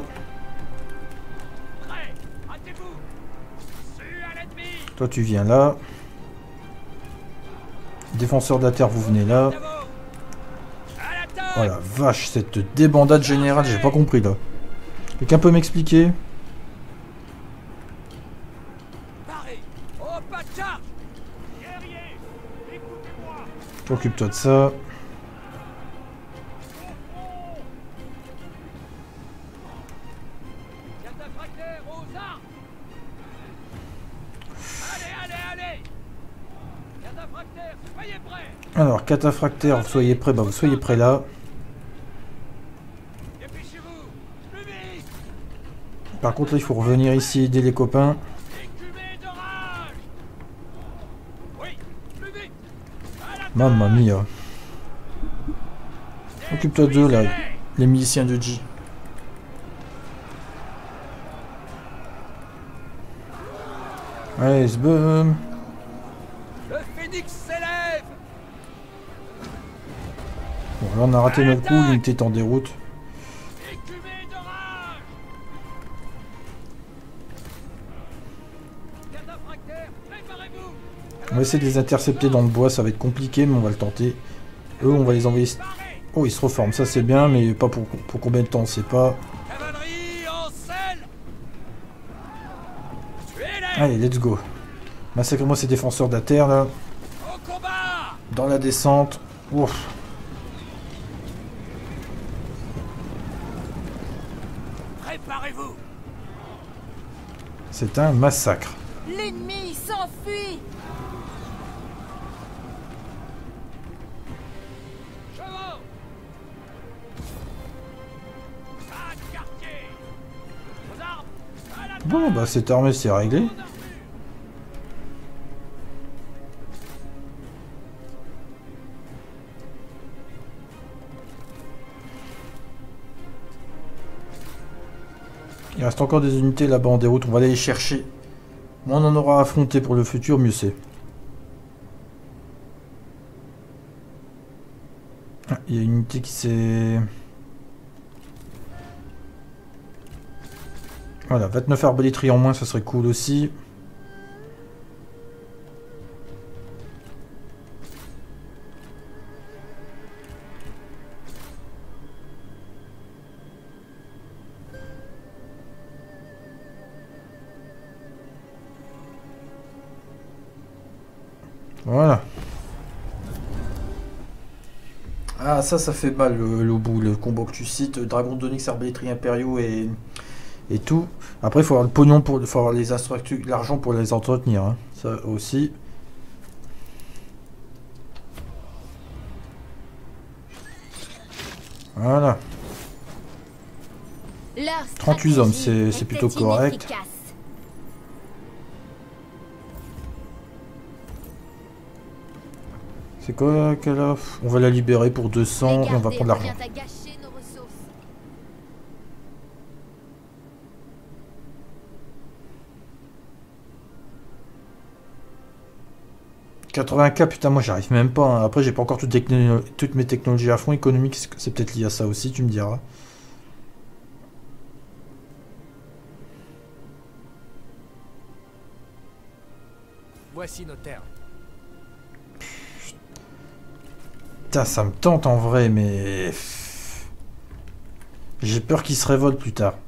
Toi, tu viens là. Défenseur de la terre, vous venez là. Oh la vache, cette débandade générale, j'ai pas compris là. Quelqu'un peut m'expliquer? Occupe-toi de ça. Alors, cataphractaire, vous soyez prêts, bah vous soyez prêts là. Par contre, là, il faut revenir ici aider les copains. Mamma mia. Occupe-toi d'eux, là, les miliciens de Ji. Allez, zbum. Le phénix s'élève. Bon, là, on a raté notre coup, l'unité est en déroute. On va essayer de les intercepter dans le bois, ça va être compliqué, mais on va le tenter. Eux, on va les envoyer... Oh, ils se reforment, ça c'est bien, mais pas pour, pour combien de temps, on sait pas. Allez, let's go. Massacrez-moi ces défenseurs de la terre, là. Dans la descente. Ouf. Préparez-vous. C'est un massacre. L'ennemi s'enfuit. Chevaux. Pas de quartier. Aux armes. À la Bon, bah cette armée c'est réglé. Il reste encore des unités là-bas en déroute, on va aller les chercher. Moins on en aura affronté pour le futur, mieux c'est. Ah, il y a une unité qui s'est... Voilà, vingt-neuf arbalétriers en moins, ça serait cool aussi. Voilà. Ah ça, ça fait mal le, le bout, le combo que tu cites, Dragon d'Onyx, arbalétriers impériaux et, et tout. Après, il faut avoir le pognon pour, faut avoir les instructeurs, l'argent pour les entretenir, hein. Ça aussi. Voilà. trente-huit hommes, c'est plutôt correct. C'est quoi qu'elle a? On va la libérer pour deux cents et on va prendre l'argent. quatre-vingts K, putain, moi j'arrive même pas. Hein. Après, j'ai pas encore toutes, toutes mes technologies à fond. Économique, c'est peut-être lié à ça aussi, tu me diras. Voici nos terres. Putain, ça me tente en vrai, mais... J'ai peur qu'il se révolte plus tard.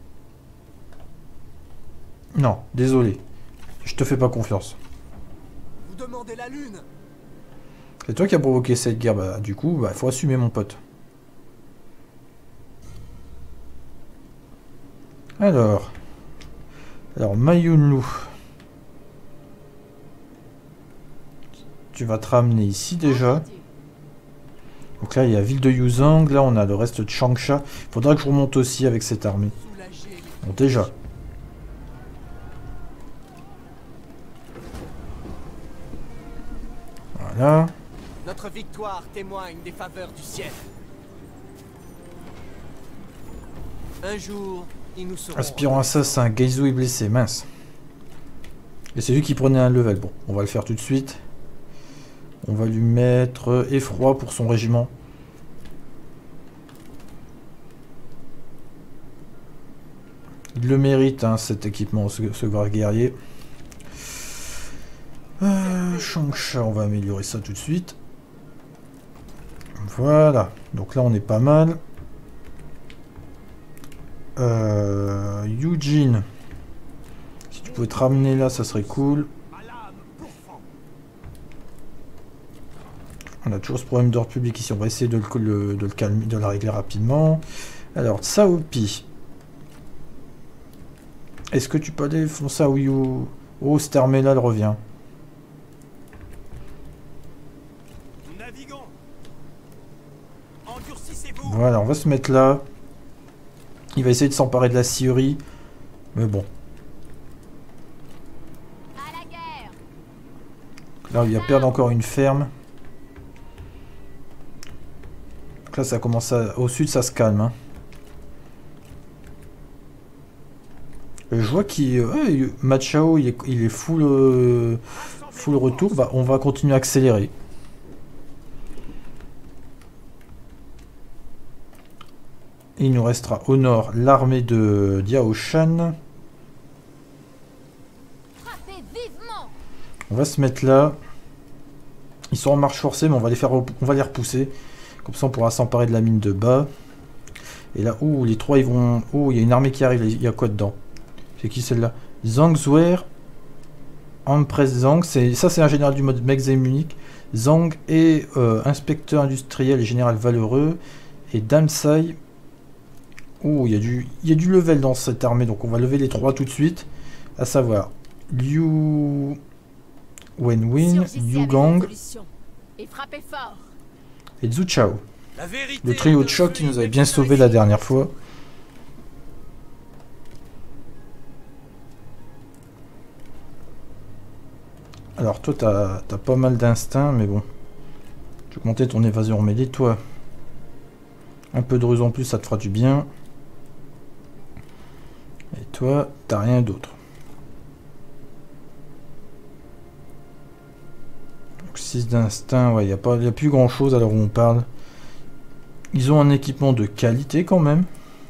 Non, désolé. Je te fais pas confiance. Vous demandez la lune. C'est toi qui as provoqué cette guerre, bah du coup, bah faut assumer mon pote. Alors... Alors, Mayunlu. Tu vas te ramener ici déjà. Donc là, il y a la ville de Yuzhang. Là, on a le reste de Changsha. Il faudra que je remonte aussi avec cette armée. Bon, déjà. Voilà. Notre victoire témoigne des faveurs du ciel. Un jour, ils nous seront... Aspirant assassin, Geizu est blessé, mince. Et c'est lui qui prenait un level. Bon, on va le faire tout de suite. On va lui mettre effroi pour son régiment. Il le mérite, hein, cet équipement, ce, ce grand guerrier. Euh, Changsha, on va améliorer ça tout de suite. Voilà. Donc là, on est pas mal. Euh, Eugene. Si tu pouvais te ramener là, ça serait cool. On a toujours ce problème d'ordre public ici. On va essayer de le, de le calmer, de le régler rapidement. Alors, Tsaopi. Est-ce que tu peux aller foncer à Ouyou? Oh, cette armée-là, elle revient. Voilà, on va se mettre là. Il va essayer de s'emparer de la scierie. Mais bon. Là, il va perdre encore une ferme. Donc là, ça commence à... Au sud, ça se calme. Hein. Je vois qu'il... Ouais, Machao, il est, il est full, euh, full retour. Bah, on va continuer à accélérer. Il nous restera au nord l'armée de Diao Shan. On va se mettre là. Ils sont en marche forcée, mais on va les faire, on va les repousser. Comme ça, on pourra s'emparer de la mine de bas. Et là, ouh, les trois, ils vont... Ouh, il y a une armée qui arrive. Il y a quoi dedans? C'est qui celle-là? Zhang Zuer, Empress Zhang. Ça, c'est un général du mode Mexem Munich. Zhang est euh, inspecteur industriel et général valeureux. Et Damsai, Oh, il y a du, il y a du level dans cette armée, donc on va lever les trois tout de suite. À savoir, Liu Wenwin, Surgissez Liu avec Gang résolution et frappez fort. et Zhu Chao. La vérité Le trio de de choc feu qui nous est avait bien bientôt sauvé la ici. dernière fois. Alors toi t'as t'as pas mal d'instinct, mais bon. Tu vais monter ton évasion mêlée, toi. Un peu de ruse en plus, ça te fera du bien. Et toi, t'as rien d'autre. Donc six d'instinct, ouais, il n'y a, pas- y a plus grand chose à l'heure où on parle. Ils ont un équipement de qualité quand même.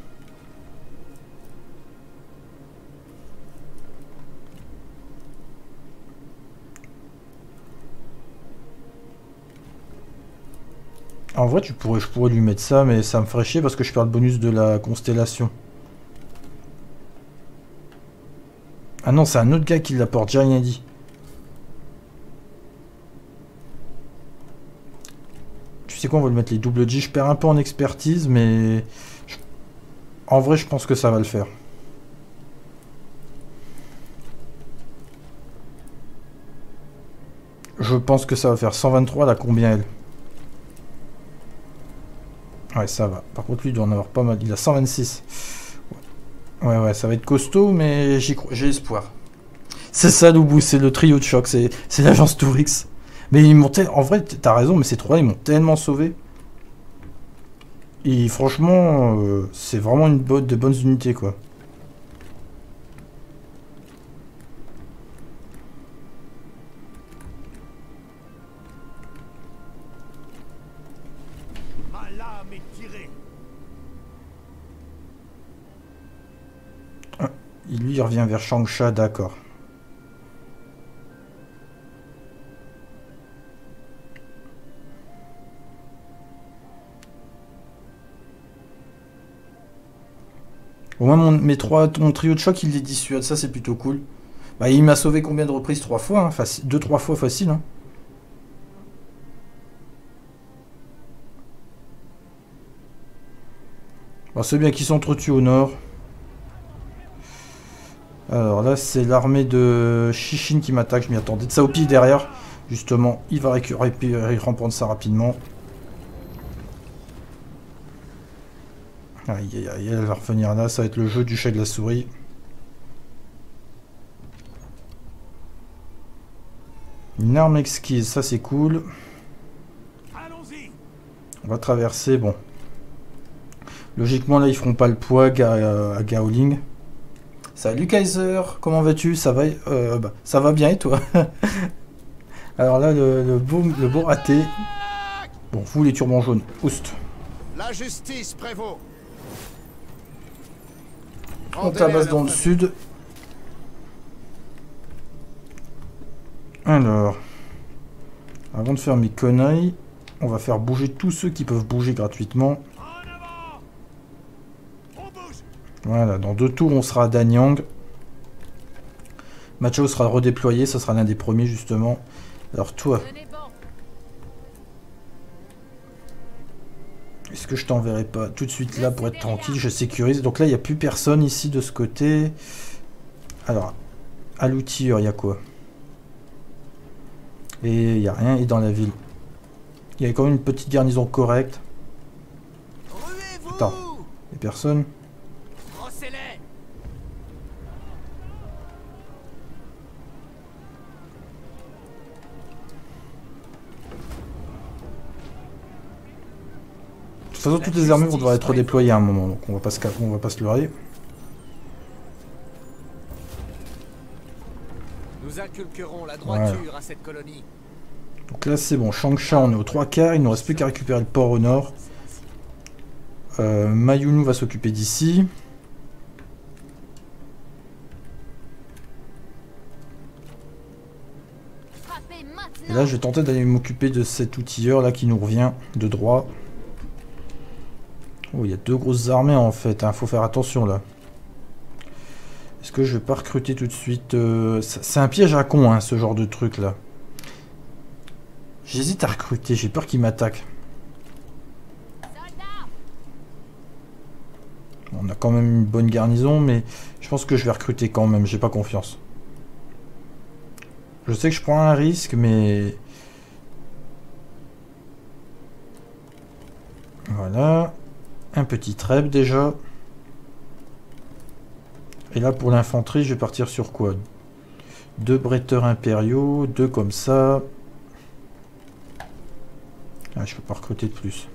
En vrai, tu pourrais, je pourrais lui mettre ça, mais ça me ferait chier parce que je perds le bonus de la constellation. Ah non, c'est un autre gars qui l'apporte, j'ai rien dit. Tu sais quoi, on va lui mettre les double G. Je perds un peu en expertise, mais... je- En vrai, je pense que ça va le faire. Je pense que ça va faire cent vingt-trois, là, combien elle? Ouais, ça va. Par contre, lui, il doit en avoir pas mal. Il a cent vingt-six. Ouais, ouais, ça va être costaud, mais j'y crois, j'ai espoir. C'est ça, Loubou, c'est le trio de choc, c'est c'est l'agence Tourix. Mais ils m'ont tellement... En vrai, t'as raison, mais ces trois, ils m'ont tellement sauvé. Et franchement, euh, c'est vraiment une bonne, de bonnes unités, quoi. Ma lame est tirée. Et lui, il revient vers Changsha, d'accord. Au moins, mon, mes trois, mon trio de choc, il les dissuade. Ça, c'est plutôt cool. Bah, il m'a sauvé combien de reprises? Trois fois, hein, facile, deux, trois fois facile. Hein. Bon, c'est bien qu'ils s'entretuent au nord. Alors là, c'est l'armée de Shishin qui m'attaque. Je m'y attendais. Tsaopi derrière. Justement, il va récupérer, reprendre ça rapidement. Aïe, aïe, aïe, elle va revenir là. Ça va être le jeu du chat et de la souris. Une arme exquise, ça c'est cool. Allons-y. On va traverser, bon. Logiquement, là, ils feront pas le poids à, à Gaoling. Salut Kaiser, comment vas-tu? Ça va, euh, bah, ça va bien et toi? Alors là, le, le, beau, le beau raté. Bon, vous les turbans jaunes, oust. La justice prévaut. On tabasse dans le sud. Alors, avant de faire mes conneries, on va faire bouger tous ceux qui peuvent bouger gratuitement. En avant. On bouge. Voilà, dans deux tours, on sera à Danyang. Machao sera redéployé, ce sera l'un des premiers justement. Alors toi, Tenez bon. est-ce que je t'enverrai pas tout de suite là pour être tranquille? Je sécurise. Donc là, il n'y a plus personne ici de ce côté. Alors, à l'outilleur, il y a quoi? Et il n'y a rien. Et dans la ville, il y a quand même une petite garnison correcte. Ruez-vous. Attends, il n'y a personne. Brossez-les. De toute façon, toutes les armées vont devoir être déployées à un moment. Donc on va pas se, on va pas se leurrer. Nous inculquerons la droiture voilà. à cette colonie. Donc là c'est bon, Changsha on est aux trois quarts, il ne nous reste plus qu'à récupérer le port au nord. Euh, Mayunu va s'occuper d'ici. Et là je vais tenter d'aller m'occuper de cet outilleur là qui nous revient de droit. Oh, il y a deux grosses armées en fait, hein, faut faire attention là. Est-ce que je vais pas recruter tout de suite euh, c'est un piège à con, hein, ce genre de truc là. J'hésite à recruter, j'ai peur qu'il m'attaque. On a quand même une bonne garnison, mais je pense que je vais recruter quand même, j'ai pas confiance. Je sais que je prends un risque, mais... Voilà. Un petit trêve déjà. Et là, pour l'infanterie, je vais partir sur quoi? Deux bretteurs impériaux, deux comme ça. Ah, je peux pas recruter de plus.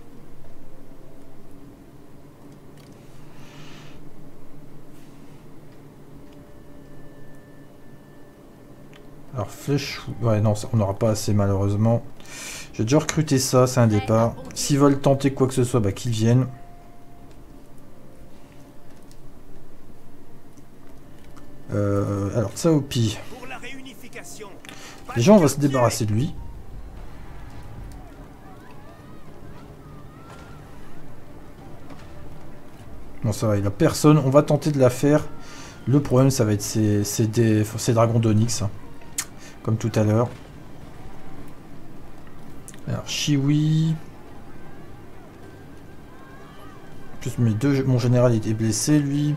Alors, flèche... Ouais, non, ça, on n'aura pas assez, malheureusement. J'ai déjà recruté ça, c'est un départ. S'ils veulent tenter quoi que ce soit, bah qu'ils viennent. Euh, alors, Tsaopi. Déjà, on va se débarrasser de lui. Bon, ça va, il a personne. On va tenter de la faire. Le problème, ça va être ces, ces, des, ces dragons d'Onyx. Hein, comme tout à l'heure. Alors, Chiwi. En plus, mes deux, mon général était blessé, lui.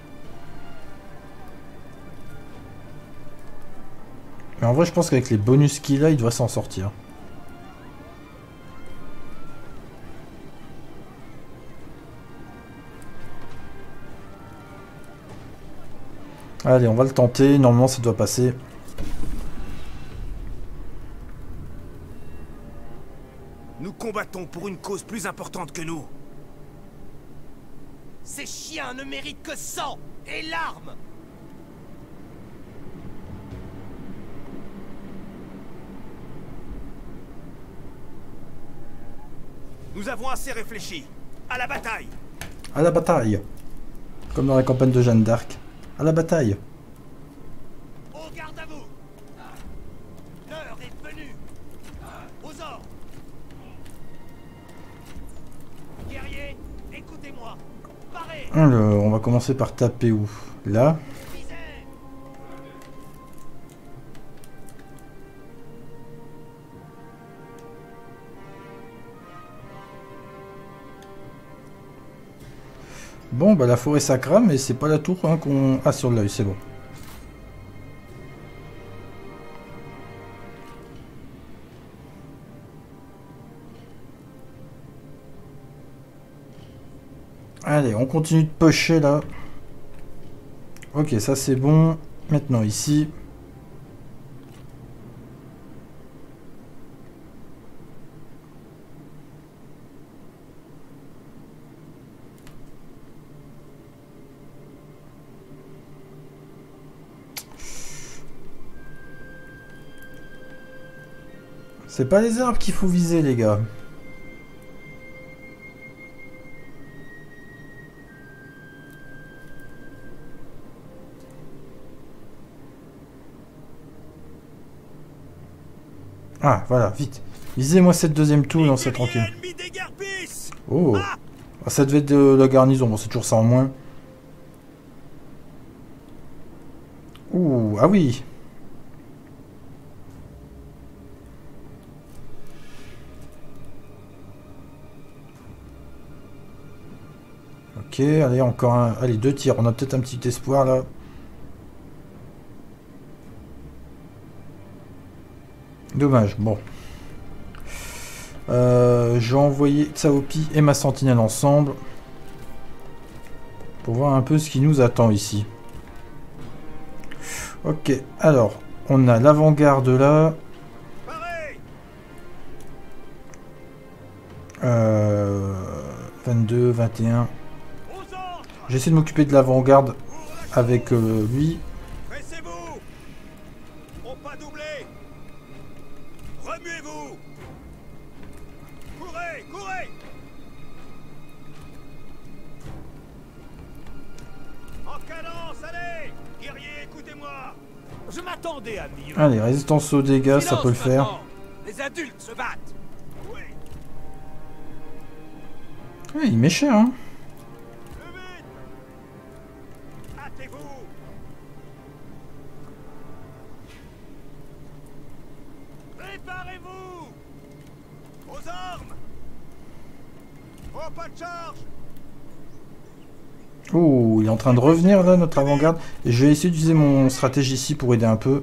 Mais en vrai, je pense qu'avec les bonus qu'il a, il doit s'en sortir. Allez, on va le tenter. Normalement, ça doit passer. Nous combattons pour une cause plus importante que nous. Ces chiens ne méritent que sang et larmes. Nous avons assez réfléchi. À la bataille. À la bataille. Comme dans la campagne de Jeanne d'Arc. À la bataille. Au garde à vous. L'heure est venue. Aux ordres. Guerriers, écoutez-moi. Parez. Alors, on va commencer par taper où? Là. Bon, bah la forêt ça crame, mais c'est pas la tour hein, qu'on a sur l'œil, c'est bon. Allez, on continue de pusher là. Ok, ça c'est bon. Maintenant ici. C'est pas les arbres qu'il faut viser, les gars. Ah, voilà, vite. Visez-moi cette deuxième tour et on s'est tranquille. Oh, ah, ça devait être de la garnison. Bon, c'est toujours ça en moins. Ouh, ah oui. Ok, allez, encore un... Allez, deux tirs. On a peut-être un petit espoir, là. Dommage, bon. Euh, J'ai envoyé Tsaopi et ma sentinelle ensemble. Pour voir un peu ce qui nous attend ici. Ok, alors, on a l'avant-garde là. Euh, vingt-deux, vingt et un. J'essaie de m'occuper de l'avant-garde avec euh, lui. Pressez-vous. Faut pas doubler. Remuez-vous. Courez, courez. En cadence, allez. Guerrier, écoutez-moi. Je m'attendais à mieux. Allez, résistance aux dégâts, ça peut le faire. Les adultes se battent. Oui. Ouais, il met cher, hein. Préparez-vous. Aux armes. Oh, pas de charge. Oh, il est en train de revenir là, notre avant-garde. Et je vais essayer d'utiliser mon stratégie ici pour aider un peu.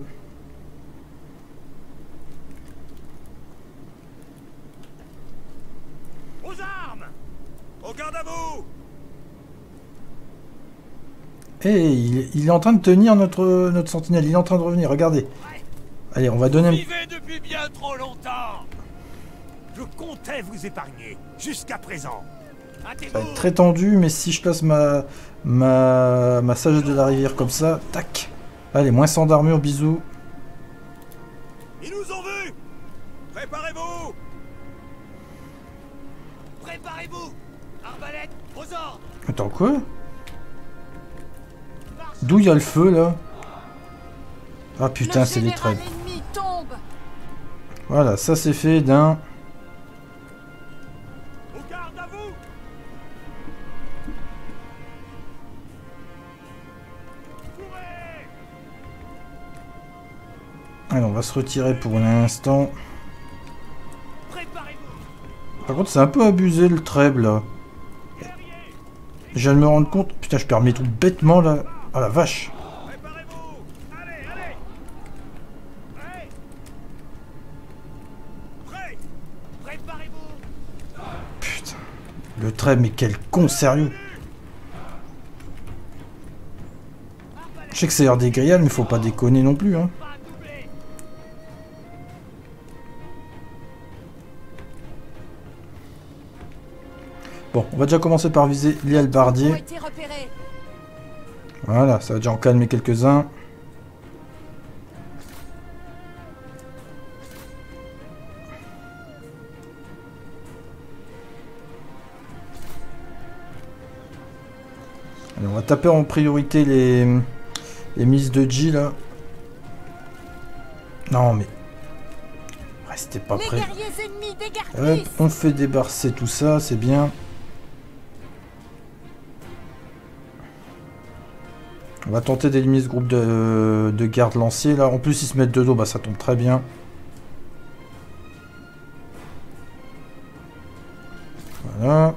Aux armes! Au garde à vous! Eh, il, il est en train de tenir notre, notre sentinelle. Il est en train de revenir, regardez. Allez, on va donner un... Vivez depuis bien trop longtemps! Je comptais vous épargner, jusqu'à présent. Ça va être très tendu, mais si je place ma, ma, ma sagesse de la rivière comme ça, tac. Allez, moins cent d'armure, bisous. Ils nous ont vus! Préparez-vous! Préparez-vous! Arbalète, aux ordres! Attends, quoi? D'où il y a le feu, là? Ah putain, c'est les trêves. Voilà, ça c'est fait d'un... Au garde à vous! Courez! Allez, on va se retirer pour l'instant. Préparez-vous! Par contre, c'est un peu abusé le trèbe, là. Je viens de me rendre compte... Putain, je perds mes trucs bêtement, là. Ah la vache! Préparez-vous! Allez, allez! Prêt! Prêt! Préparez-vous! Putain. Le trèbe, mais quel con, sérieux! Je sais que c'est l'air des grillades, mais faut pas déconner non plus, hein. Pas doubler! Bon, on va déjà commencer par viser les halbardiers. Ont été repérés. Voilà, ça va déjà en calmer quelques-uns. Allez, on va taper en priorité les, les mises de G là. Non mais... Restez pas Les prêts. guerriers ennemis dégarpissent. Hop, on fait débarrasser tout ça, c'est bien. On va tenter d'éliminer ce groupe de, de gardes lanciers là. En plus ils se mettent de dos, bah ça tombe très bien. Voilà.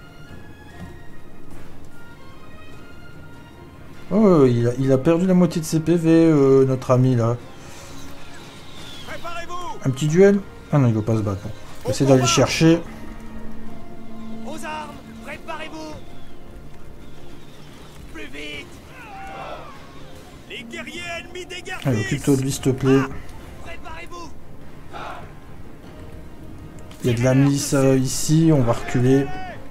Oh, il a, il a perdu la moitié de ses P V, euh, notre ami là. Préparez-vous! Un petit duel? Ah non, il va pas se battre. Bon. On va essayer d'aller le chercher. Aux armes! Préparez-vous! Plus vite! Les guerriers ennemis dégarpissent! Allez, occupe-toi de lui s'il te plaît. Préparez-vous! Il y a de la milice euh, ici, on va reculer.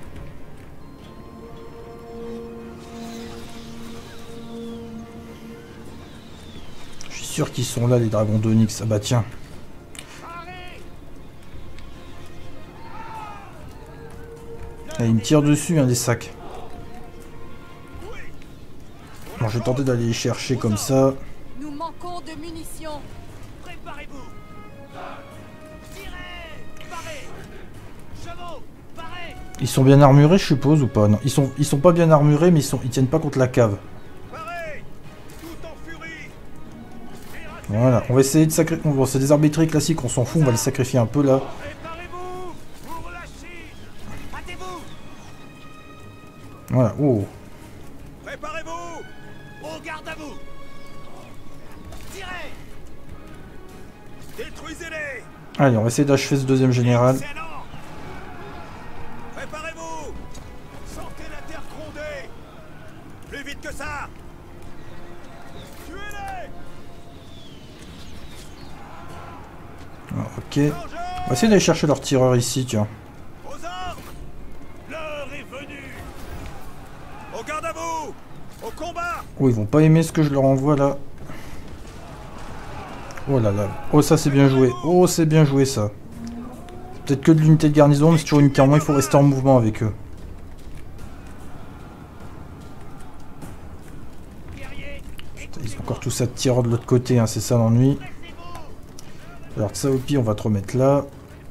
Je suis sûr qu'ils sont là, les dragons d'Onyx. Ah bah tiens. Ah, ils me tirent dessus, hein, des sacs. Bon, je vais tenter d'aller les chercher comme ça. Nous manquons de munitions. Préparez-vous! Tirez! Parez! Chevaux! Parez! Ils sont bien armurés, je suppose, ou pas? Non, ils sont, ils sont pas bien armurés, mais ils, sont, ils tiennent pas contre la cave. Parez! Tout en furie! Voilà, on va essayer de sacrifier... Bon, c'est des arbitraires classiques, on s'en fout, on va les sacrifier un peu là. Préparez-vous! Pour la Chine! Hâtez-vous! Voilà, oh. Préparez-vous! Au garde à vous! Tirez! Détruisez-les! Allez, on va essayer d'achever ce deuxième général. Excellent! Préparez-vous! Sentez la terre gronder! Plus vite que ça! Tuez-les! Ah, ok. On va essayer d'aller chercher leur tireur ici, tiens. Aux armes! L'heure est venue! Au garde à vous! Au combat! Oh, ils vont pas aimer ce que je leur envoie là. Oh là là. Oh, ça c'est bien joué. Oh, c'est bien joué ça. Peut-être que de l'unité de garnison, mais c'est toujours une unité en moins, il faut rester en mouvement avec eux. Putain, ils ont encore tout ça de tireur de l'autre côté, hein, c'est ça l'ennui. Alors ça au pire, on va te remettre là.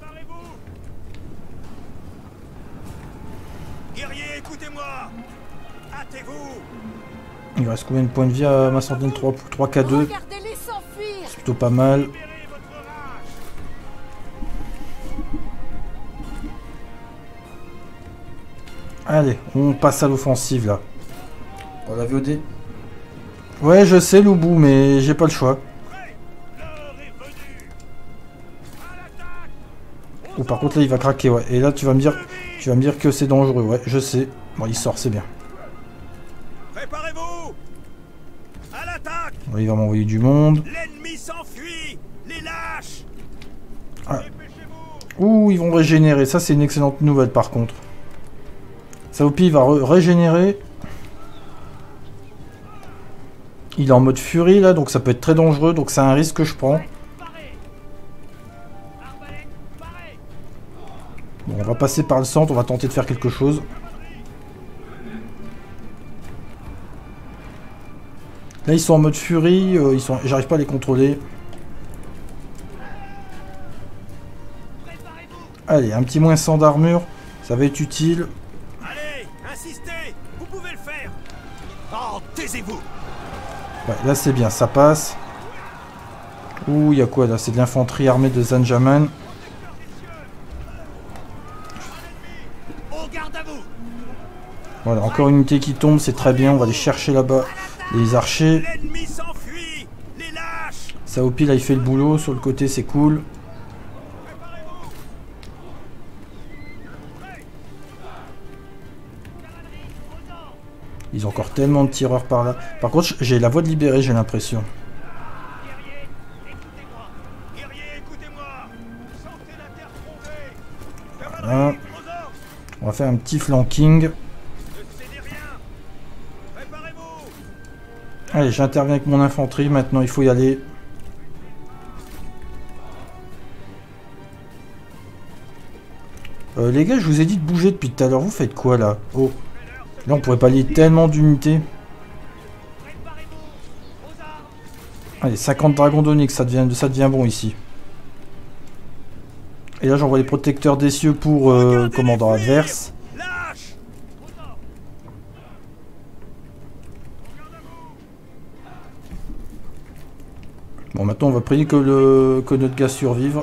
Guerriers, écoutez-moi! Hâtez-vous! Il reste combien de points de vie à ma centaine? trois K deux. Regardez-les s'enfuir. C'est plutôt pas mal. Libérez votre rage! Allez, on passe à l'offensive là. On la V O D. Ouais, je sais, Loubou, mais j'ai pas le choix. Oh, par contre, là, il va craquer, ouais. Et là, tu vas me dire, tu vas me dire que c'est dangereux, ouais, je sais. Bon, il sort, c'est bien. Préparez-vous à l'attaque. Ouais, il va m'envoyer du monde. L'ennemi s'enfuit. Les lâches. Ah. Ouh, ils vont régénérer. Ça, c'est une excellente nouvelle, par contre. Saopi va régénérer. Il est en mode furie, là, donc ça peut être très dangereux. Donc, c'est un risque que je prends. Bon, on va passer par le centre. On va tenter de faire quelque chose. Là, ils sont en mode furie. Euh, ils sont... J'arrive pas à les contrôler. Allez, un petit moins cent d'armure. Ça va être utile. Allez, insistez. Vous pouvez le faire. Oh, taisez-vous. Ouais, là, c'est bien. Ça passe. Ouh, il y a quoi là? C'est de l'infanterie armée de Zanjaman. Voilà, encore une unité qui tombe, c'est très bien. On va aller chercher là-bas les archers. Saopi, là, il fait le boulot. Sur le côté, c'est cool. Ils ont encore tellement de tireurs par là. Par contre, j'ai la voie de libérer, j'ai l'impression. Voilà. On va faire un petit flanking. Allez, j'interviens avec mon infanterie. Maintenant, il faut y aller. Euh, les gars, je vous ai dit de bouger depuis tout à l'heure. Vous faites quoi, là? Oh. Là, on pourrait pas lier tellement d'unités. Allez, cinquante dragons d'onyx, ça devient, ça devient bon ici. Et là, j'envoie les protecteurs des cieux pour euh, le commandant adverse. Bon, maintenant, on va prier que, le, que notre gars survive.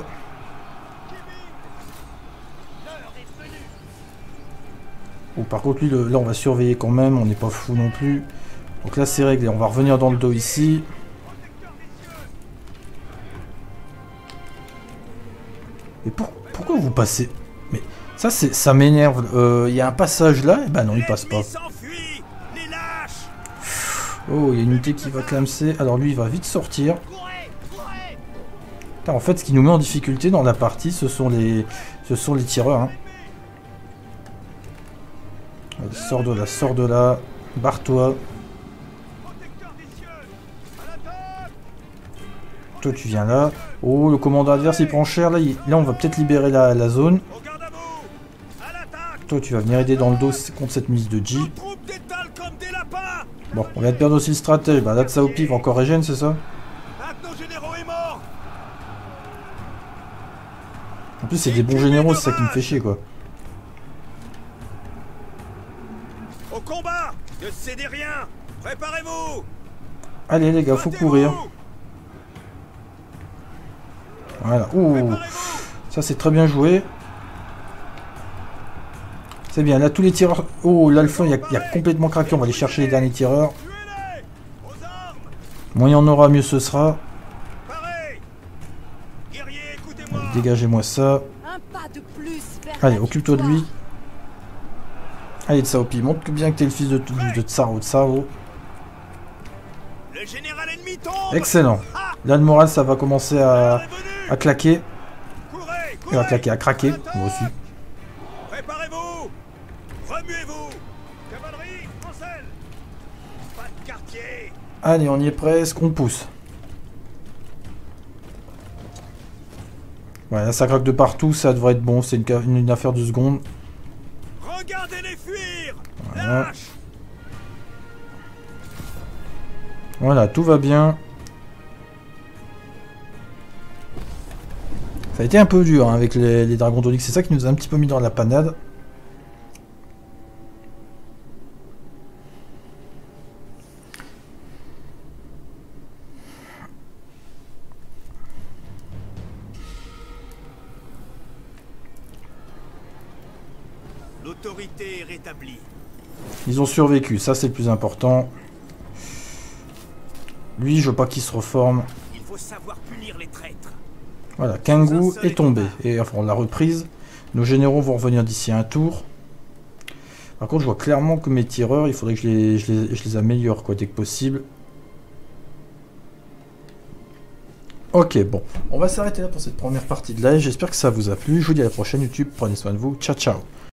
Oh, par contre, lui, le, là, on va surveiller quand même. On n'est pas fou non plus. Donc là, c'est réglé. On va revenir dans le dos ici. Mais pour, pourquoi vous passez? Mais ça, c'est, ça m'énerve. Il euh, y a un passage là. Et ben non, il passe pas. Oh, il y a une unité qui va clamser. Alors lui, il va vite sortir. Putain, en fait, ce qui nous met en difficulté dans la partie, ce sont les, ce sont les tireurs. Hein. Sors de là, sors de là. Barre-toi. Toi, tu viens là. Oh, le commandant adverse, il prend cher. Là, il... là on va peut-être libérer la, la zone. Toi, tu vas venir aider dans le dos contre cette milice de G. Bon, on vient de perdre aussi le stratège. Bah, là, Tsaopi va encore régène, c'est ça? En plus, c'est des bons généraux, c'est ça qui me fait chier, quoi. Au combat, ne cédez rien. Préparez-vous. Allez, les gars, faut courir. Voilà. Ouh, ça c'est très bien joué. C'est bien. Là, tous les tireurs. Oh, l'alpha, il y, y a complètement craqué. On va aller chercher les derniers tireurs. Moins il y en aura, mieux ce sera. Dégagez-moi ça. Allez, occupe-toi de lui. Allez, Tsaopi, montre bien que t'es le fils de, de, de Tsaro Tsaro. Excellent. Là, le moral, ça va commencer à, à claquer. Il va claquer, à craquer. Moi aussi. Préparez-vous. Remuez-vous. Cavalerie, en selle. Pas de quartier. Allez, on y est presque. On pousse. Ouais, là, ça craque de partout. Ça devrait être bon. C'est une, une, une affaire de secondes. Regardez-les fuir. Voilà. Voilà, tout va bien. Ça a été un peu dur hein, avec les, les dragons d'Onyx. C'est ça qui nous a un petit peu mis dans la panade. L'autorité est rétablie. Ils ont survécu, ça c'est le plus important. Lui, je veux pas qu'il se reforme. Il faut savoir punir les traîtres. Voilà, Kangoo est tombé. Et enfin, on l'a reprise. Nos généraux vont revenir d'ici un tour. Par contre, je vois clairement que mes tireurs, il faudrait que je les, je les, je les améliore quoi, dès que possible. Ok, bon. On va s'arrêter là pour cette première partie de live. J'espère que ça vous a plu. Je vous dis à la prochaine YouTube. Prenez soin de vous. Ciao, ciao.